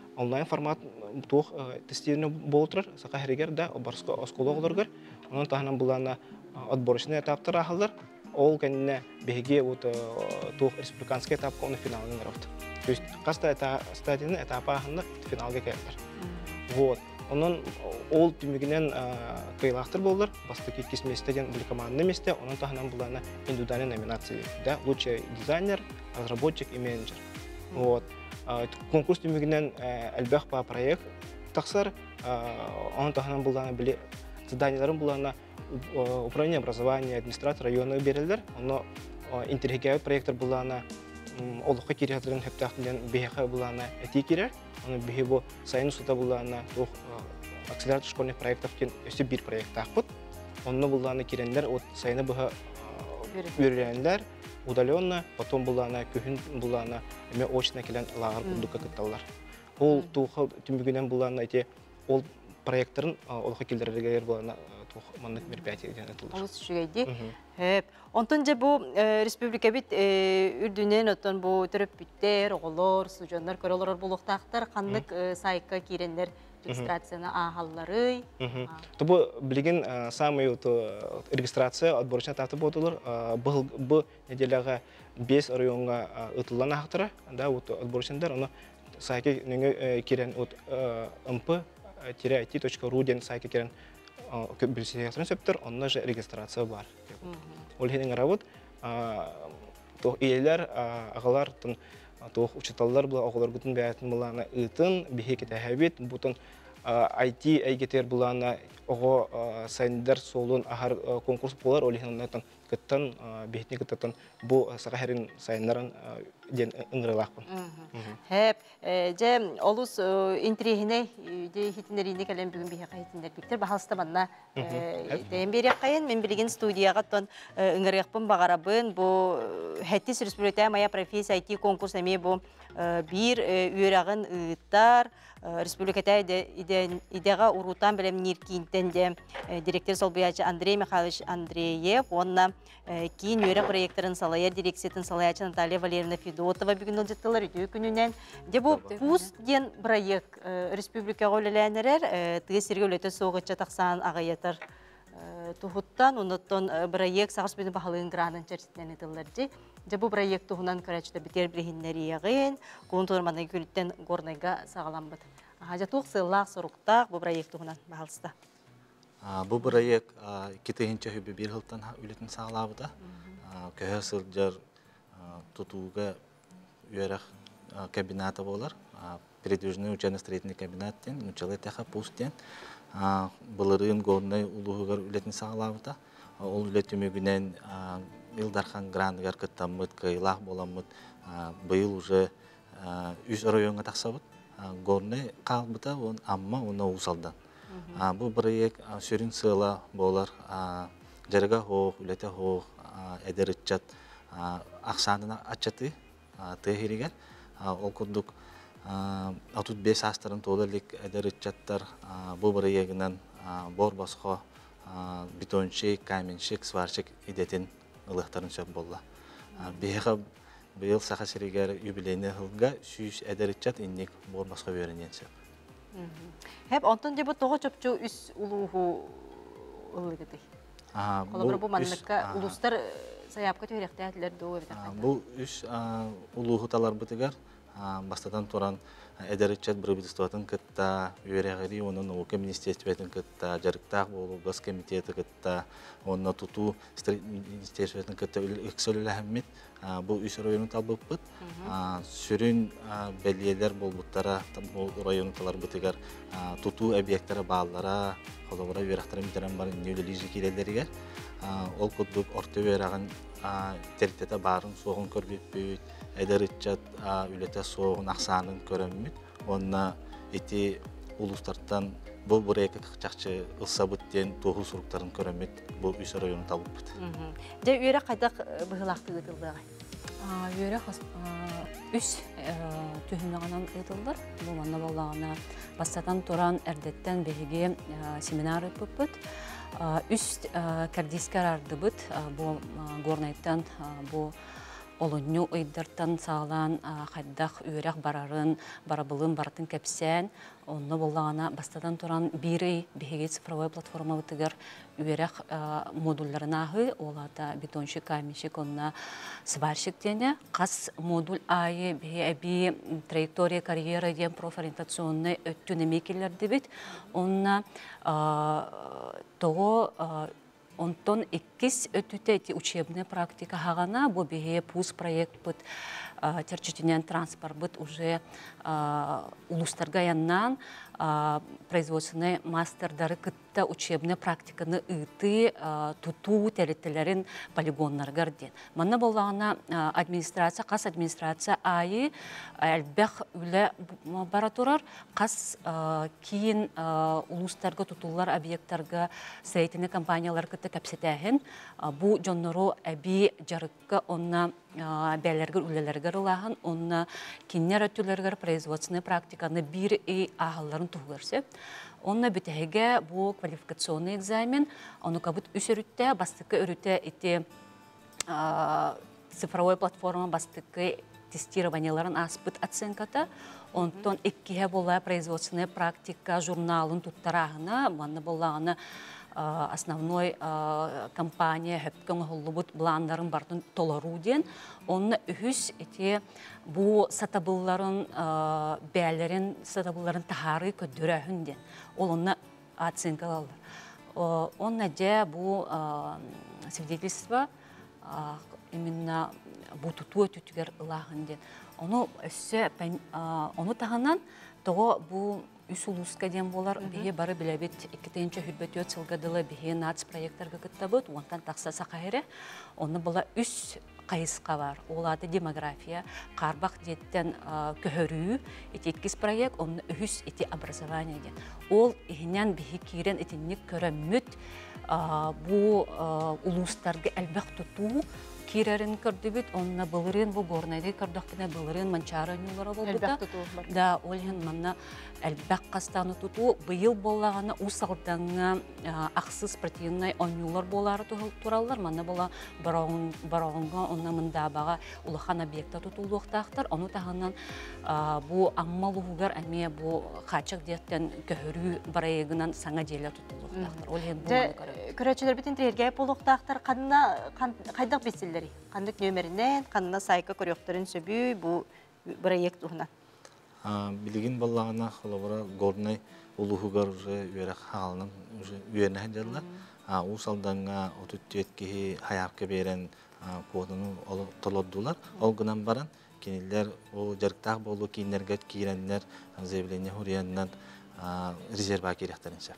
Speaker 13: онлайн формат туох тестирование болтыр, сака херегер да барско оскологларгар, онун тахынан булана отборочный этаптар ахалар, ол кенне беге вот туох республиканский этапка он финалын графт. То есть каста это стадийный этапа ахында финалга келдер. Вот. Онун ол түмүгүнөн кыйлактыр болдур. Басты кеткис местеден бул командный месте, онун тахынан булана индивидуальный номинации, да, лучший дизайнер, разработчик и менеджер. Вот. Конкурс түмүгүнөн элбэх по проект таксар, онун тахынан булана биле заданияларын булана управление образования, администрация района берилдер. Оно интерегиялык проекттер булана олукка кирятырын хептахтен бехе булана эти кирер. Оно бихебо сайын сута булана тух акселератор школьных проектов кен өсө бир проект тахпыт. Онно булана кирендер от сайыны быха үйренлер удаленно, потом булана күхүн булана эме очно келен лагар курдукка кытталар. Ол тухал түмүгүнөн булана эти ол проекттарын олукка килдерергер булана тух мандык мероприятие деген айтылды.
Speaker 1: Олус шүгейди. Хеп. Онтон же бу республика бит үрдүнөн отон бу төрөпүттер, оголор, сужондар, көрөлөр булуктактар каннык сайка кирендер регистрацияны ахаллары.
Speaker 13: Тобу билген самый регистрация отборочный этапты болдулар. Бу бу неделяга беш районга ытылган ахтара, да, вот отборочныйдар, аны сайка кирен от mp тире ай ти точка ру ден сайка кирен билсиятын сөптөр, онна же регистрация бар. Ол хенин работ, то иелер, агалар, то учиталлар була, агалар гутун бәятын булана ытын, бихе кете хәбит, бутын ай ти әйгетер булана ого сайындар солун ахар конкурс болар, ол хенин найтан кыттан, бихетне кыттан бу сағахерин сайынларын ден ыңғырылақпын.
Speaker 1: Хәп, же олус интригіне, де хитинеріне кәлем бүгін бейе қайтындар бектер, бағалысты манна дейін берек қайын, мен білген студияға тон ыңғырықпын бағарабын, бұл хәттіс республикая мая профессия ай ти конкурс әме бұл бір үйерағын ұйыттар, республиката идеға урутан білем неркейінтен де директор солбыячы Андрей Михайлович Андреев, онна кейін үйерек проекторын салая дирекциятын салаячы Наталья Валерьевна Федотова бүгін олжеттілер үйді күнінен. Де бұл пуст ден проект республика ғолеләнерер, тығы серге өлеті соғытча тақсан ағайетар тұхыттан, оныттан проект сағыз бүйдің бағалығын гранын чәрсетінен етілер де. Де бұл проект тұхынан көрәчті бітер біргенлері еғін, құлын тұрманын күніттен ғорнайға сағалан бұд. Ажа тұқ сыллақ, сұрықтақ бұл проект тұхынан бағалысты.
Speaker 5: Бұл проект кетегенче хөбі бір ғылттан үлетін сағалабыда. Көйі сылжар тұтуға үйерек кабината болар. Передвижный учебно-строительный кабинаттен, учалы тәқа пустен. Бұлырын ғорнай ұлығығар үлетін сағалабыда. Ол үлет өмегінен Илдархан грандыгар кыттамыт, кыйлах боламыт, быйыл уже үз районга тақсабыт. Горны қалбыта, амма оны усалдан. Бұл проект сөрін сыла болар, жарыға хоқ, үлеті хоқ, әдер үтчат, ақсанына атчаты, тыхиригер. Ол күрдік отыз бес астарын толылық әдер үтчаттар бұл проектінен бор басқа бетоншик, каменшик, сваршик идетін ылықтарын сөп болла. Бейға бейіл сақа серегер юбилейні ғылға сүйіс әдәрітчат иннек бор басқа бөрінен сөп.
Speaker 1: Хәп, онтын дебі тоғы чөпчу үс ұлуғу ұлығыды? Қолабыр бұл маңныққа ұлыстар саяпқа түйректі әтілер дөу өбітер қайда?
Speaker 5: Бұл үс ұлуғу талар бұтығар бастадан тұран әдәрітчат правительствотын кытта, үйерегері оның наука министерстветін кытта, жарықтақ болу, газ комитеті кытта, оның тұту министерстветін кытта үксөлі әммет. Бұл үш районы талбып бұд. Сүрін бәлиелер бол бұттара, бұл районы талар бұтығар, тұту объекттары бағалара, қолабыра үйерақтары метерен бар неулележі келелерігер. Ол күдік орты үйерағын теритета барын соғын көрбеп бүйт, әдәрітчат үлеті соғын ақсанын көріммет. Онна еті ұлыстарттан бұл бұрайқа қақчақчы ұлса бұттен тоғы сұруқтарын көріммет бұл үш районы талып бұд.
Speaker 1: Де үйері қайдақ бұғылақты ұтылдығы?
Speaker 14: Үйері үш түйімнағанан ұтылдар. Бұл манна болағына бастатан тұран әрдеттен бәйге семинар өпіп бұд. Үст кардискар арды бұд. Бұл горнайттан бұл олонню ыйдартан саалан хайдах үйрәк барарын, барабылын баратын кәпсән, онны болағана бастадан туран бирей бихеге цифровой платформа вытыгар үйрәк модульларын ағы, олада бетонщик, каменщик, онна сварщик дене. Қас модуль айы бихе әбі траектория карьера ден профориентационный өттүн емекелер дебет, онна тоғы онтон иккис өтүтети учебная практика хагана бу бихе пус проект бут терчетинен транспорт бут уже улустарга яннан производственный мастердары кытта учебная практиканы ыты туту телетелерин полигоннарга ден. Манна боллагана администрация, кас администрация айы әлбәх үле бара турар, кас кийин улустарга тутулар объекттарга строительный компаниялар кытта кәпсетәһен бу жоннору әби жарыкка онна бәләргә үлеләргә рылаһын, онна киннәр өтүләргә производственный практиканы бир и аһалларын тугырсы. Онна битәгә бу квалификационный экзамен, оны кабут үсөрүттә бастыкка өрүтә ите цифровой платформа бастыкка тестированияларын аспыт оценката, онтон иккиһе була производственная практика журналын туттарагына, манна боллагына основной компания хөпкөн холлубут бландарын бартын толору ден, онна үһүс эти бу сатабылларын бәлерин сатабылларын тахары көдөрөһүн ден. Ол онна оценкалар. Онна же бу свидетельство именно бу туту өтүтүгер ылагын ден. Оны өссө оны тагынан того бу үс улуска ден болар, бие бары билебит иккетенче хүрбөтө сылгадылы бие нац проекттарга кыттабыт, онтан такса сакайре, оны була үс кайыска бар. Олады демография, карбак деттен көһөрүү, итеккис проект, оны үс ити образование ден. Ол ихинен бие кирен итинник көрөммүт бу улустарга элбек тутуу кирерин көрдүбүт, онна былырын бу горнайды көрдөкпүнө былырын манчары нюлара болбута. Да, олхен манна элбек кастаны тутуу быйыл боллаганы усалдаңа аксыз протеинный онюлар болары тураллар. Манна бола бароңга онна мындабага улахан объекта тутулуктактар. Ону тагынан бу аммалуугар эме бу качак деттен көһөрүү барайыгынан саңа желе тутулуктактар. Олхен бу
Speaker 1: көрөчүлөр бүтүн тергеп болуктактар кадына кайдак бесилдер кандык нөмеринен, канына сайка көрөктөрүн сөбүй бу проект уна.
Speaker 5: Билигин баллагына холобора горный улухугар уже үйрәк халының уже үйенә җырлар. А усалданга отуттетки хаярка берен кодunu толоддулар. Ол гынан баран кинилер о жарктак болу кинерге киреннер заявление хурияннан резерва керектеринчә.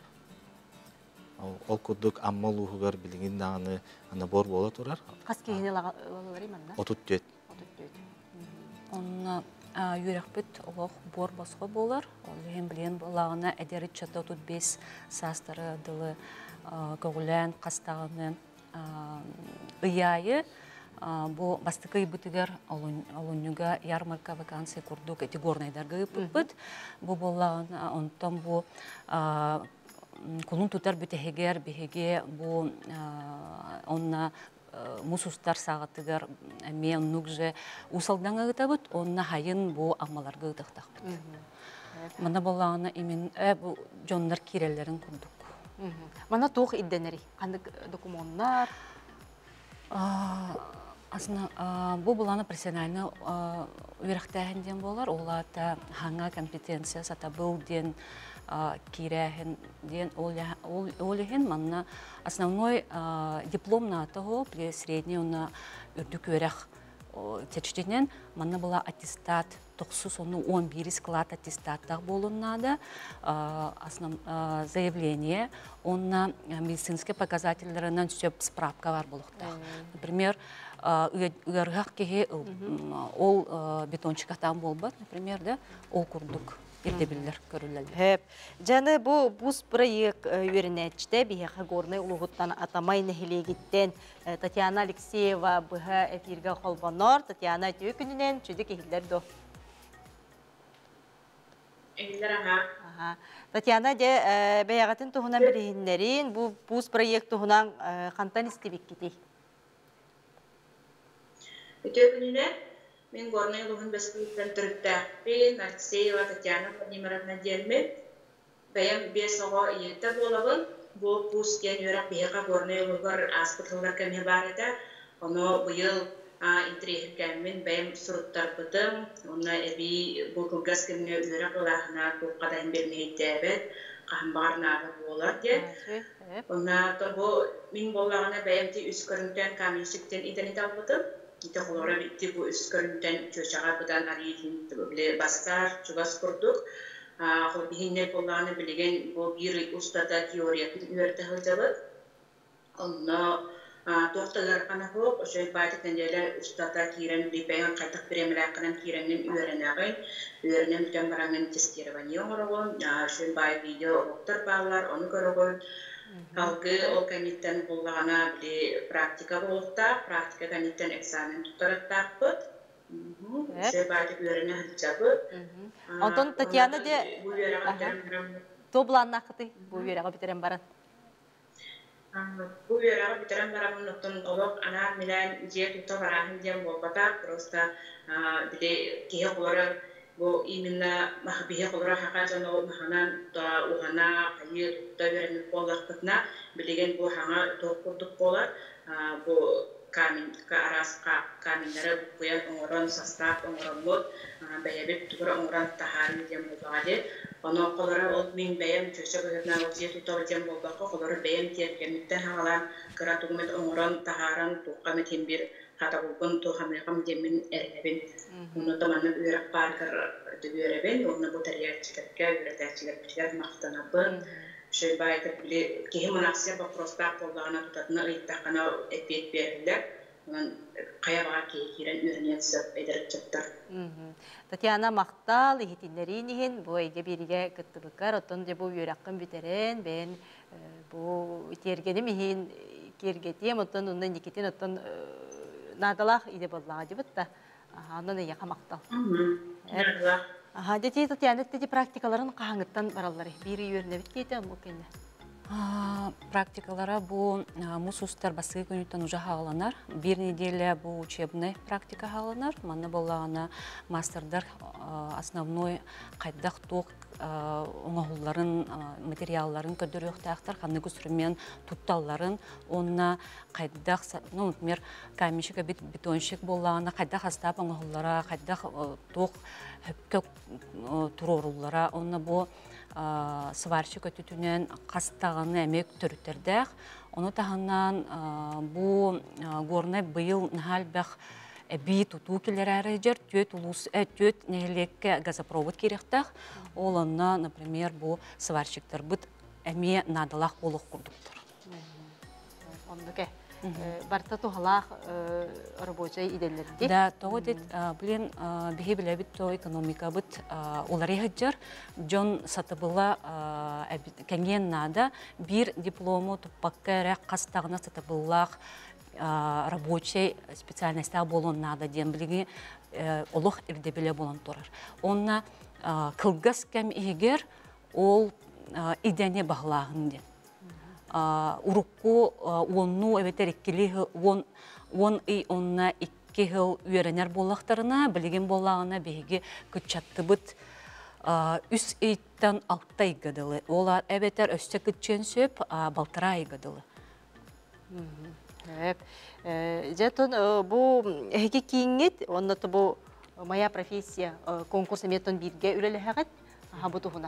Speaker 5: Ол коддук аммалухугар билигин даны аны бор бола турар.
Speaker 1: Кас кийине лагалар иманда.
Speaker 5: Отуттет.
Speaker 1: Отуттет.
Speaker 14: Онна юрәкбет олох бор басқа болар. Ол ем билен болагына әдерит чата отут бес састары дылы көгүлән кастагыны ыяйы бу бастыкы бутыгар олунюга ярмарка вакансия курдук эти горнайдарга бут. Бу болагына онтон бу кулун тутар бүтегер беге бу онна мусустар сагатыгар мен нугже усалданга гытабыт, онна хайын бу амаларга гытактак. Мана боллагына имен бу жоннар кирелерин курдук.
Speaker 1: Мана тух идденери, кандык документтар.
Speaker 14: Асна бу буланы профессиональный үйрәктәһенден болар, олата ханга компетенция сатабыл ден кирәһен ден олеген манна основной диплом на того при средний на үрдүк өрәк течтенен манна була аттестат токсус оны он бир склад аттестаттар болуннада основ заявление онна медицинский показательлеринен сөп справка бар булукта. Например, үйрәк кеге ол бетончикатан болбат, например, да, ол курдук. Ирдебиллер көрүлөлөр.
Speaker 1: Хеп. Жаны бу бус проект үйренечте бияха горный улугуттан атамай нехилегиттен Татьяна Алексеева быга эфирге холбонор. Татьяна төкүнүнен чүдүк эхиллер до.
Speaker 15: Эхиллер ага.
Speaker 1: Татьяна де баягатын тухунан бириннерин бу бус проект тухунан кантан истебик кити.
Speaker 15: Өтөбүнүнө мен горный лугун беспилиттен түрүттääппин, Алексеева Татьяна Владимировна диэлми. Бәйәм бес ого иетте болабын. Бу пус кен үрәк бейга горный лугар аспытылар кеме бар еді. Оны быйыл интерехкәммен бәйәм суруттар бытым. Онна эби бу кылгас кемне үрәк лахна кылкадан бермейдәбет. Кахамбарнағы болар де. Онна тобу мин боллагына бәйәмти үс көрүнтен каменщиктен иденет албытым. Ите холора битти бу үс көрүнтен чөчага быдан арихин биле бастар чугас курдук. Хол бихинне боллагына билеген бу бир устата теориятын үйрәтә хылжабы. Онна тоқталар қана хоқ, ошой байтыктан деле устата кирен бипен кайтак премиякынан киреннен үйренагын, үйренем бүтән бараңын тестирование оңорогон, ошой бай видео октор балар, оны көрөгөн. Алгы ол каниттен боллагана биле практика болукта, практика каниттен экзамен туттараттакпыт. Ошой байтык үйрене хылжабы.
Speaker 1: Антон Татьяна де тобланнакыты бу үйрәгә битерен барат.
Speaker 15: Бу үйрәгә битерен барамын оттон олок ана милен же тута барахын дем болбата, просто биле кие колора бу именно махбие колора хакажан ол маханан та угана кайы тута берен боллакытна билеген бу хаңа токурдук болар. Бу камин караска каминлere буян оңорон состав оңоронлот бәябеп тугра оңорон тахарын дем болгаде. Оны колора ол мин бәям чөчө гына ол же тута дем болбакка колора бәям тергенмиттен хагала кыратугмет оңорон тахарын туккамет бир хата булган тухамлыкам демин эребин. Уну таманы үйрәк паркер деберебен, оны бу тарьячыкка үйрәтәчиләр мактанабын. Шөй байтып биле кехиманаксия ба просто боллагана тутатына ыйттакана эпет берилер. Онан каябага кирен үрнетсеп эдереп чыктар.
Speaker 1: Татьяна мактал ихитиннеринихин бу эге бириге кыттыбыккар отон же бу үйрәккын битерен бен бу тергеним ихин кергетем отон ундан никитин отон надалах иде боллага жибытта. Андан яка мактал. Ага, дети Татьяна тети практикаларын кахаңыттан бараллары. Бири үйренебит кейте мукенне.
Speaker 14: Практикалара бу мусустар баскы күнүттен уже хагаланар. Бир неделя бу учебный практика хагаланар. Манна боллагана мастердар основной кайдак ток оңоһулларын материалларын көдөрөктактар, ханны инструмент тутталларын, онна кайдак, ну, например, каменщик бит бетонщик боллагана кайдак астап оңоһуллара, кайдак ток хөпкө туроруллара, онна бу сварщик өтүтүнен кастаганы эмек төрүттердек. Оны таханнан бу горны быйыл нахалбах би туту келер жер төт улус төт нехлекке газопровод керектак. Оланна, например, бу сварщиктар бут эме надалах болук курдуктар.
Speaker 1: Ондуке барта тухалах рабочий иделерди.
Speaker 14: Да, то дит блин бихи билебит то экономика бут улары хаджар Джон сатыбыла кенген нада бир диплому тупакка кастагына сатыбыллах рабочий специальностьта болон надо дем билги олох ирдебеле болон турар. Онна кылгас кем егер ол идене баглагын дем. Урукку онну эветереккили он он и онна икки хыл үйренер боллактарына билген боллагына беги күчаттыбыт үс ыйттан алты айгадылы. Олар эветер өстө күчен сөп балтыра айгадылы.
Speaker 1: Эп, жетон бу эге кийингет, онноту бу моя профессия конкурс метон бирге үлелехагат, ха бу тухуна.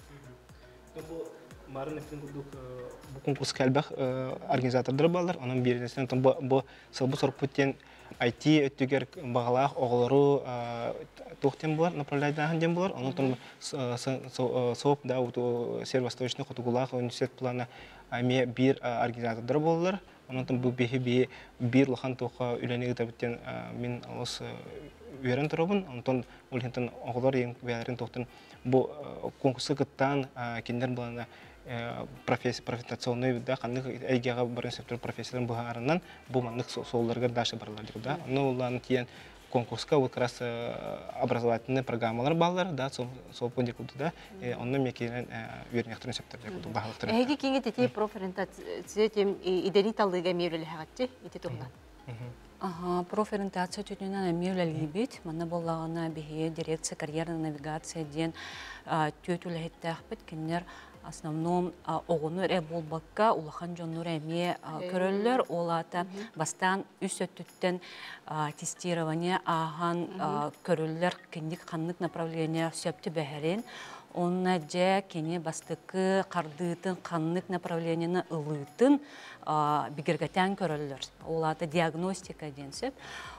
Speaker 13: Марын эфин курдук бу конкурс калбах организатордор балдар, анын биринесинен бу бу сылбы сорпуттен ай ти өттүгер багалах оголору тохтен булар, направляйдан дем булар, анын соп да сервосточный хотугулах университет плана аме бир организатордор болдулар. Онтон бу бехи бир лохан тоха үлөнеге табыттен мен алыс үйрен турабын. Онтон улхентен оголор ең бәләрен тохтын бу конкурсы кыттан киндер булана профессия профессионный да канны әйгәгә барган сектор профессияларын баһарыннан бу маннык солларга дашы барлар да. Ну улан тиен конкурска вот как раз образовательные программалар баллар да сол сол понде куда да онны мекенен вернехтен секторда куда баһалыктыр.
Speaker 1: Эге кинге тете профориентация тем идениталыга мевреле хагатчы ите тугнан.
Speaker 14: Ага, профориентация тютүнен эми үлелибит. Манна боллагана бихе дирекция карьерная навигация ден тютүлэхиттээхпит киннер основном оғыныр ә болбаққа улахан жоннур әме көрөллөр олата бастан үс өттүттен тестирование ахан көрөллөр киндик қанлык направление сөпті бәхәрен. Онна жа кене бастықы қардыытын қанлык направлениені ылыытын бігергатян көрөллөр. Олата диагностика денсеп.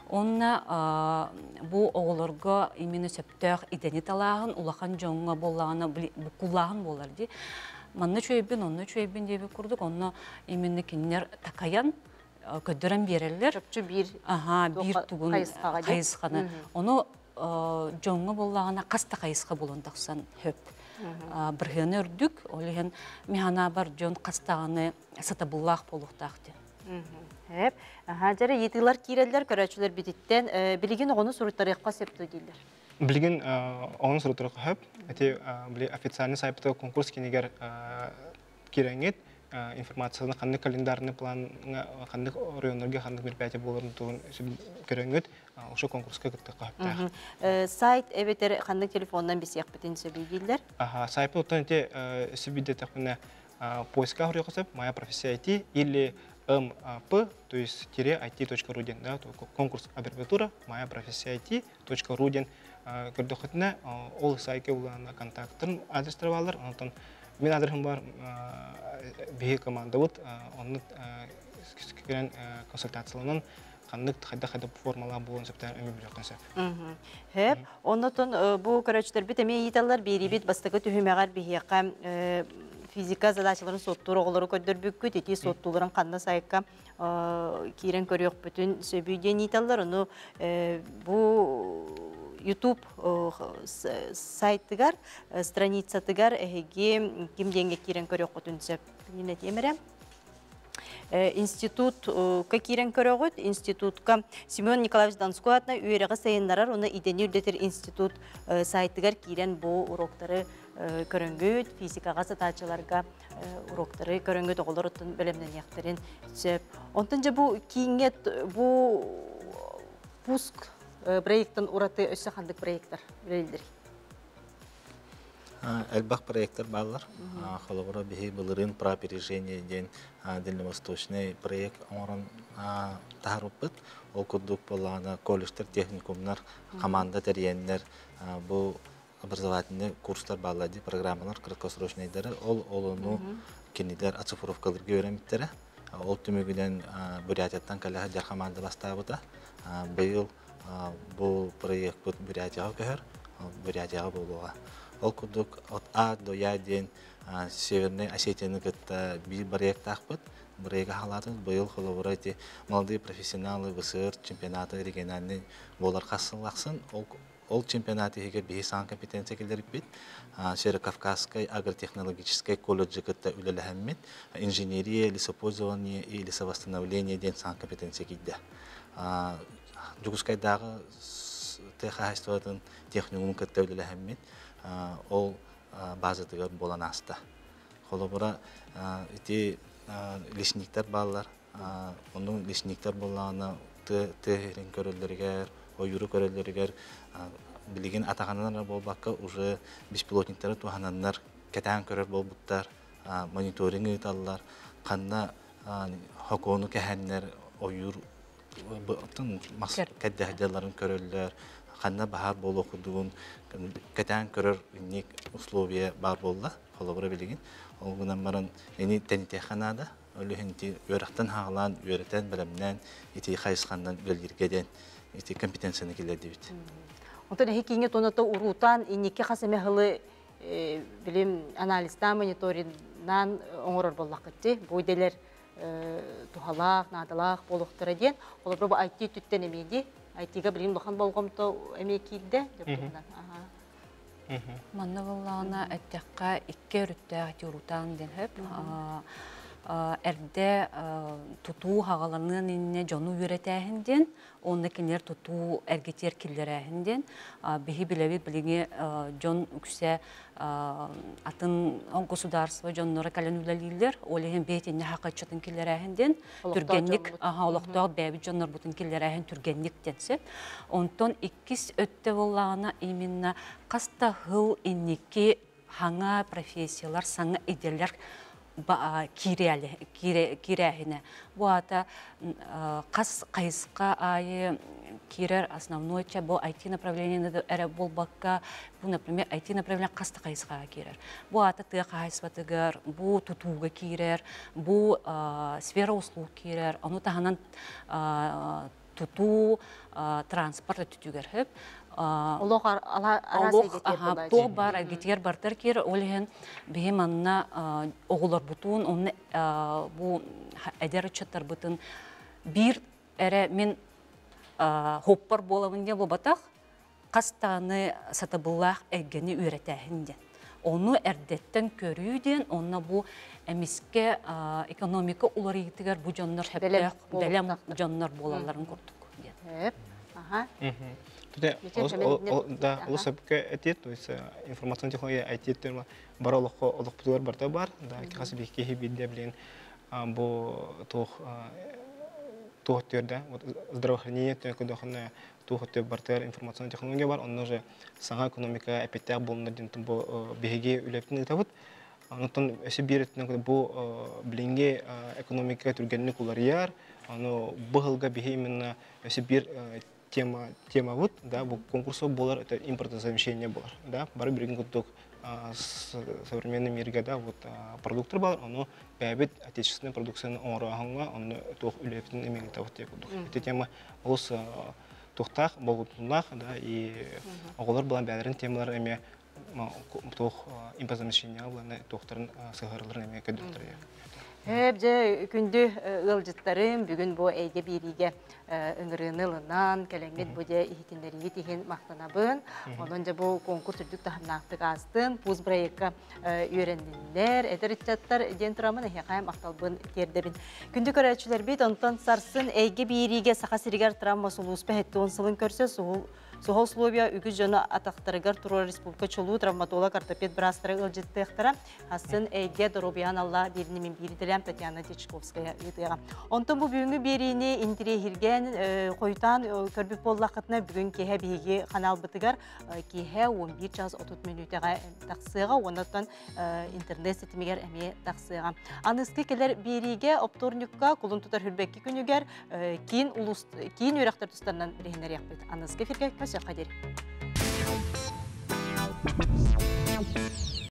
Speaker 14: Онна бу оғылырға имені сөптөк идениталағын улахан жоңға болағына бұқулағын болар де. Манны чөйбін, онны чөйбін дебі күрдік. Онна имені кенлер такаян көддірін берелер.
Speaker 1: Сөпчі бір
Speaker 14: туғын қайысқаны. Оны жоңға болағына қаста қайысқа болындақсан хөп. Біргені үрдік, олеген механа бар жон қастағаны сатабыллақ болуқтақты.
Speaker 1: Хеп, жары етілер кейрелер көрәчілер бітіттен білген оғыны сұрыттарыққа септі дейлер?
Speaker 13: Білген оғыны сұрыттарыққа хөп, әте официальный сайпты конкурс кенегер кереңет, информацияны қандық календарны планы, қандық районларға, қандық мероприятия боларын туын кереңет, ошы конкурсқа күттіққа хөптәқ.
Speaker 1: Сайт әбетер қандық телефоннан бесек бітін сөбей дейлер?
Speaker 13: Сайпы оттан әте сөбейді тәқіне поиска ғыры қосып, моя профессия ай ти или эм пэ, то есть тире ай ти точка ру ден, конкурс аббревиатура моя профессия ай ти точка ру ден көрдіқытіне ол сайке олағына контактын адрестері балар. Мен адресім бар бейі команда бұд, оны көрен консультацияланын қандық қайда-қайда формалар болуын сөптен өмі бір жақынсы.
Speaker 1: Хеп, онытын бұл көрәчілер біт әме еталар бейрі бет бастығы түхімеғар бейеқа физика задачаларын соттур оғылары көддір бүккіт, еті соттуларын қанда сайыққа кейрен көрек бүтін сөбүйден еталар. Оны бұл YouTube сайттығар, страницатығар әйге кемденге кейрен көрек бүтін сөп. Нені темірі? Институтка кирен көрөгөт, институтка Семен Николаевич Донской атына үйеріға сайындарар, оны идені үлдетер институт сайтыгар кирен бұл уроктары көрөнгөт, физикаға сатачыларға уроктары көрөнгөт оғылар ұттын бөлемден яқтырын сөп. Онтын жа бұл кейінгет бұл пуск проекттің ураты өсі қандық проекттар үлелдер?
Speaker 9: Әлбақ проекттар балар. Холовара бихи былырын про опережение ден дальневосточный проект орын тағырыппыт. Ол күрдік болағына колледжтер, техникумнар, команда тәрейенлер, бұл образовательный курстар балады, программалар, краткосрочныйдары. Ол олыну кенедер оцифровкалырға өреметтері. Ол түмігіден Бурятияттан кәліға жар команда бастабыда. Бұл бұл проект бұд Бурятияға көхір, Бурятияға болуға. Ол күрдік от А до Я ден Северный Осетияны кітті бір проект тақпыд. Бірейгі халатын бұл қолы әте молодые профессионалы ВСР чемпионаты региональный болар қасылақсын. Ол чемпионаты егер бейі сан компетенция келдеріп бет. Северо-Кавказской агротехнологической колледжі кітті үлілі әммет. Инженерия, лесопользование и лесовосстановление ден сан компетенция келді. Жүгіскайдағы техайстватын техникум кітті үлілі әммет. Ол базадығыр болан аста. Қолы бұра лесниктер балар, оның лесниктер болағына тәйірін көрілдергер, ойыры көрілдергер, білеген атағананар болбаққа уже беспилотниктері туғананар кәтән көрір болбұттар, мониторинг ұйталылар, қанна хокону кәхәнлер ойыр кәддәхдерларын көрілдер, қанна бағар бол оқыдығын кәтән көрір условия бар болла, қолы бұра білеген. Ол ғынан барын ені тәнете қанада, өлігінті өріқтен хағылан, өрітен білімнен, еті қайысқандан бөлгергеден, еті компетенцияны келеді бейт.
Speaker 1: Онтан әйі кейінге тоната ұрутан, енеке қасаме ғылы білім анализдан, мониториннан оңырыр болақ кетті. Бойделер тухалақ, надалақ, болуқтыра ден. Ол бұл ай ти түттен әмейді. ай ти-ға білім бұқан болғымты әмей кейді.
Speaker 14: Манна боллағына әттәққа икке үріттәғі түрутан ден хөп. әрде туту хағаланын инне жону үйретәхінден, оны кенер туту әргетер келдерәхінден, бихи біләбі біліңе жон үксе атын он государство жоннора кәлін үләлейлер, олеген бейтенне хақатшатын келдерәхінден, түргенник, олықтау бәбі жоннор бұтын келдерәхін түргенник денсеп. Онтон иккис өтті болағына именно қаста ғыл иннеке хаңа профессиялар, саңа идерлер кирәхіне. Бұл ата қас қайысқа айы кирер основнойча, бұл ай ти направлениені әрі бол баққа, бұл, например, ай ти направление қасты қайысқаға кирер. Бұл ата тұға қайыспатығыр, бұл тұтуға кирер, бұл сфера услуг кирер, оны тағынан тұту транспорт түтігер хөп.
Speaker 1: Олық арасы егетер болай.
Speaker 14: Тоқ бар, егетер бартар кер, олеген бейім анна оғылар бұтуын, оны бұл әдер үтчаттар бұтын бір әрі мен хоппар болавын де бұл батақ, қастаны сатабыллақ әгені үйретәхінден. Оны әрдеттен көрүйден, оны бұл әмеске экономика олар егетігер бұл жонлар әптәқ, бәлем жонлар болаларын көрдік.
Speaker 13: Да, ол сәбіке әтет, информацион технология әтеттер бар олық бұтылар барда бар, қасы беккеге бейді білген бұл туғыттерді, здравоохранение көдіғіне туғыттер бартар информацион технология бар, оның же саңа экономика әпеттәқ болынырден бұл беге үләптің ұтабыд. Онықтан өсі береттің бұл білінге экономика түргенлік олар яр, бұғылға беге именно өсі бер тема тема вот, да, бұл конкурсов болар, это импортозамещение болар, да, бары бірген күттік современный мирге, да, вот продуктор бар, оны бәбет отечественный продукцияны оңырағанға, оны тоқ үлептің емеге табытты күттік. Это тема олыс тоқтақ, болғытынлақ, да, и оғылар болан бәлерін темалар әме тоқ импортозамещение боланы тоқтарын сығырыларын әме көдіктірі.
Speaker 1: Әбже күнді ылжыттарым бүгін бұл әйге береге үңіріні лынан, кәләңгет бұде ихетіндеріге теген мақтанабын. Онын жа бұл конкурс үрдік тахымнақтық астын, пұз проектқа үйренділер, әдір үтчаттар ден тұрамын әйқайым мақталбын тердебін. Күнді көрәтшілер бейт, онтан сарсын әйге береге сақа сиригер травма сұлуыспа әтті онсылын көрсе Сухол Словия үгіз жаны атақтарығар Турар Республика Чолу травматолог ортопед бірастыры ұлжеттіқтіра асын әйге Доробиян Алла берінемен берділем Татьяна Дечковская өтіға. Онтын бұл бүгінгі беріне интерехирген қойтан көрбіп боллақытына бүгін кеге бейге қанал бұтығар кеге он бір час отыз минутыға тақсыға, онаттан интернет сетімегер әме тақсыға. Анысқы келер береге опторнюкка құлын тұтар хүрбәккі күнігер кейін үйрақтар тұстанан рейінер яқпайды. Анысқы ферге Все, ходили.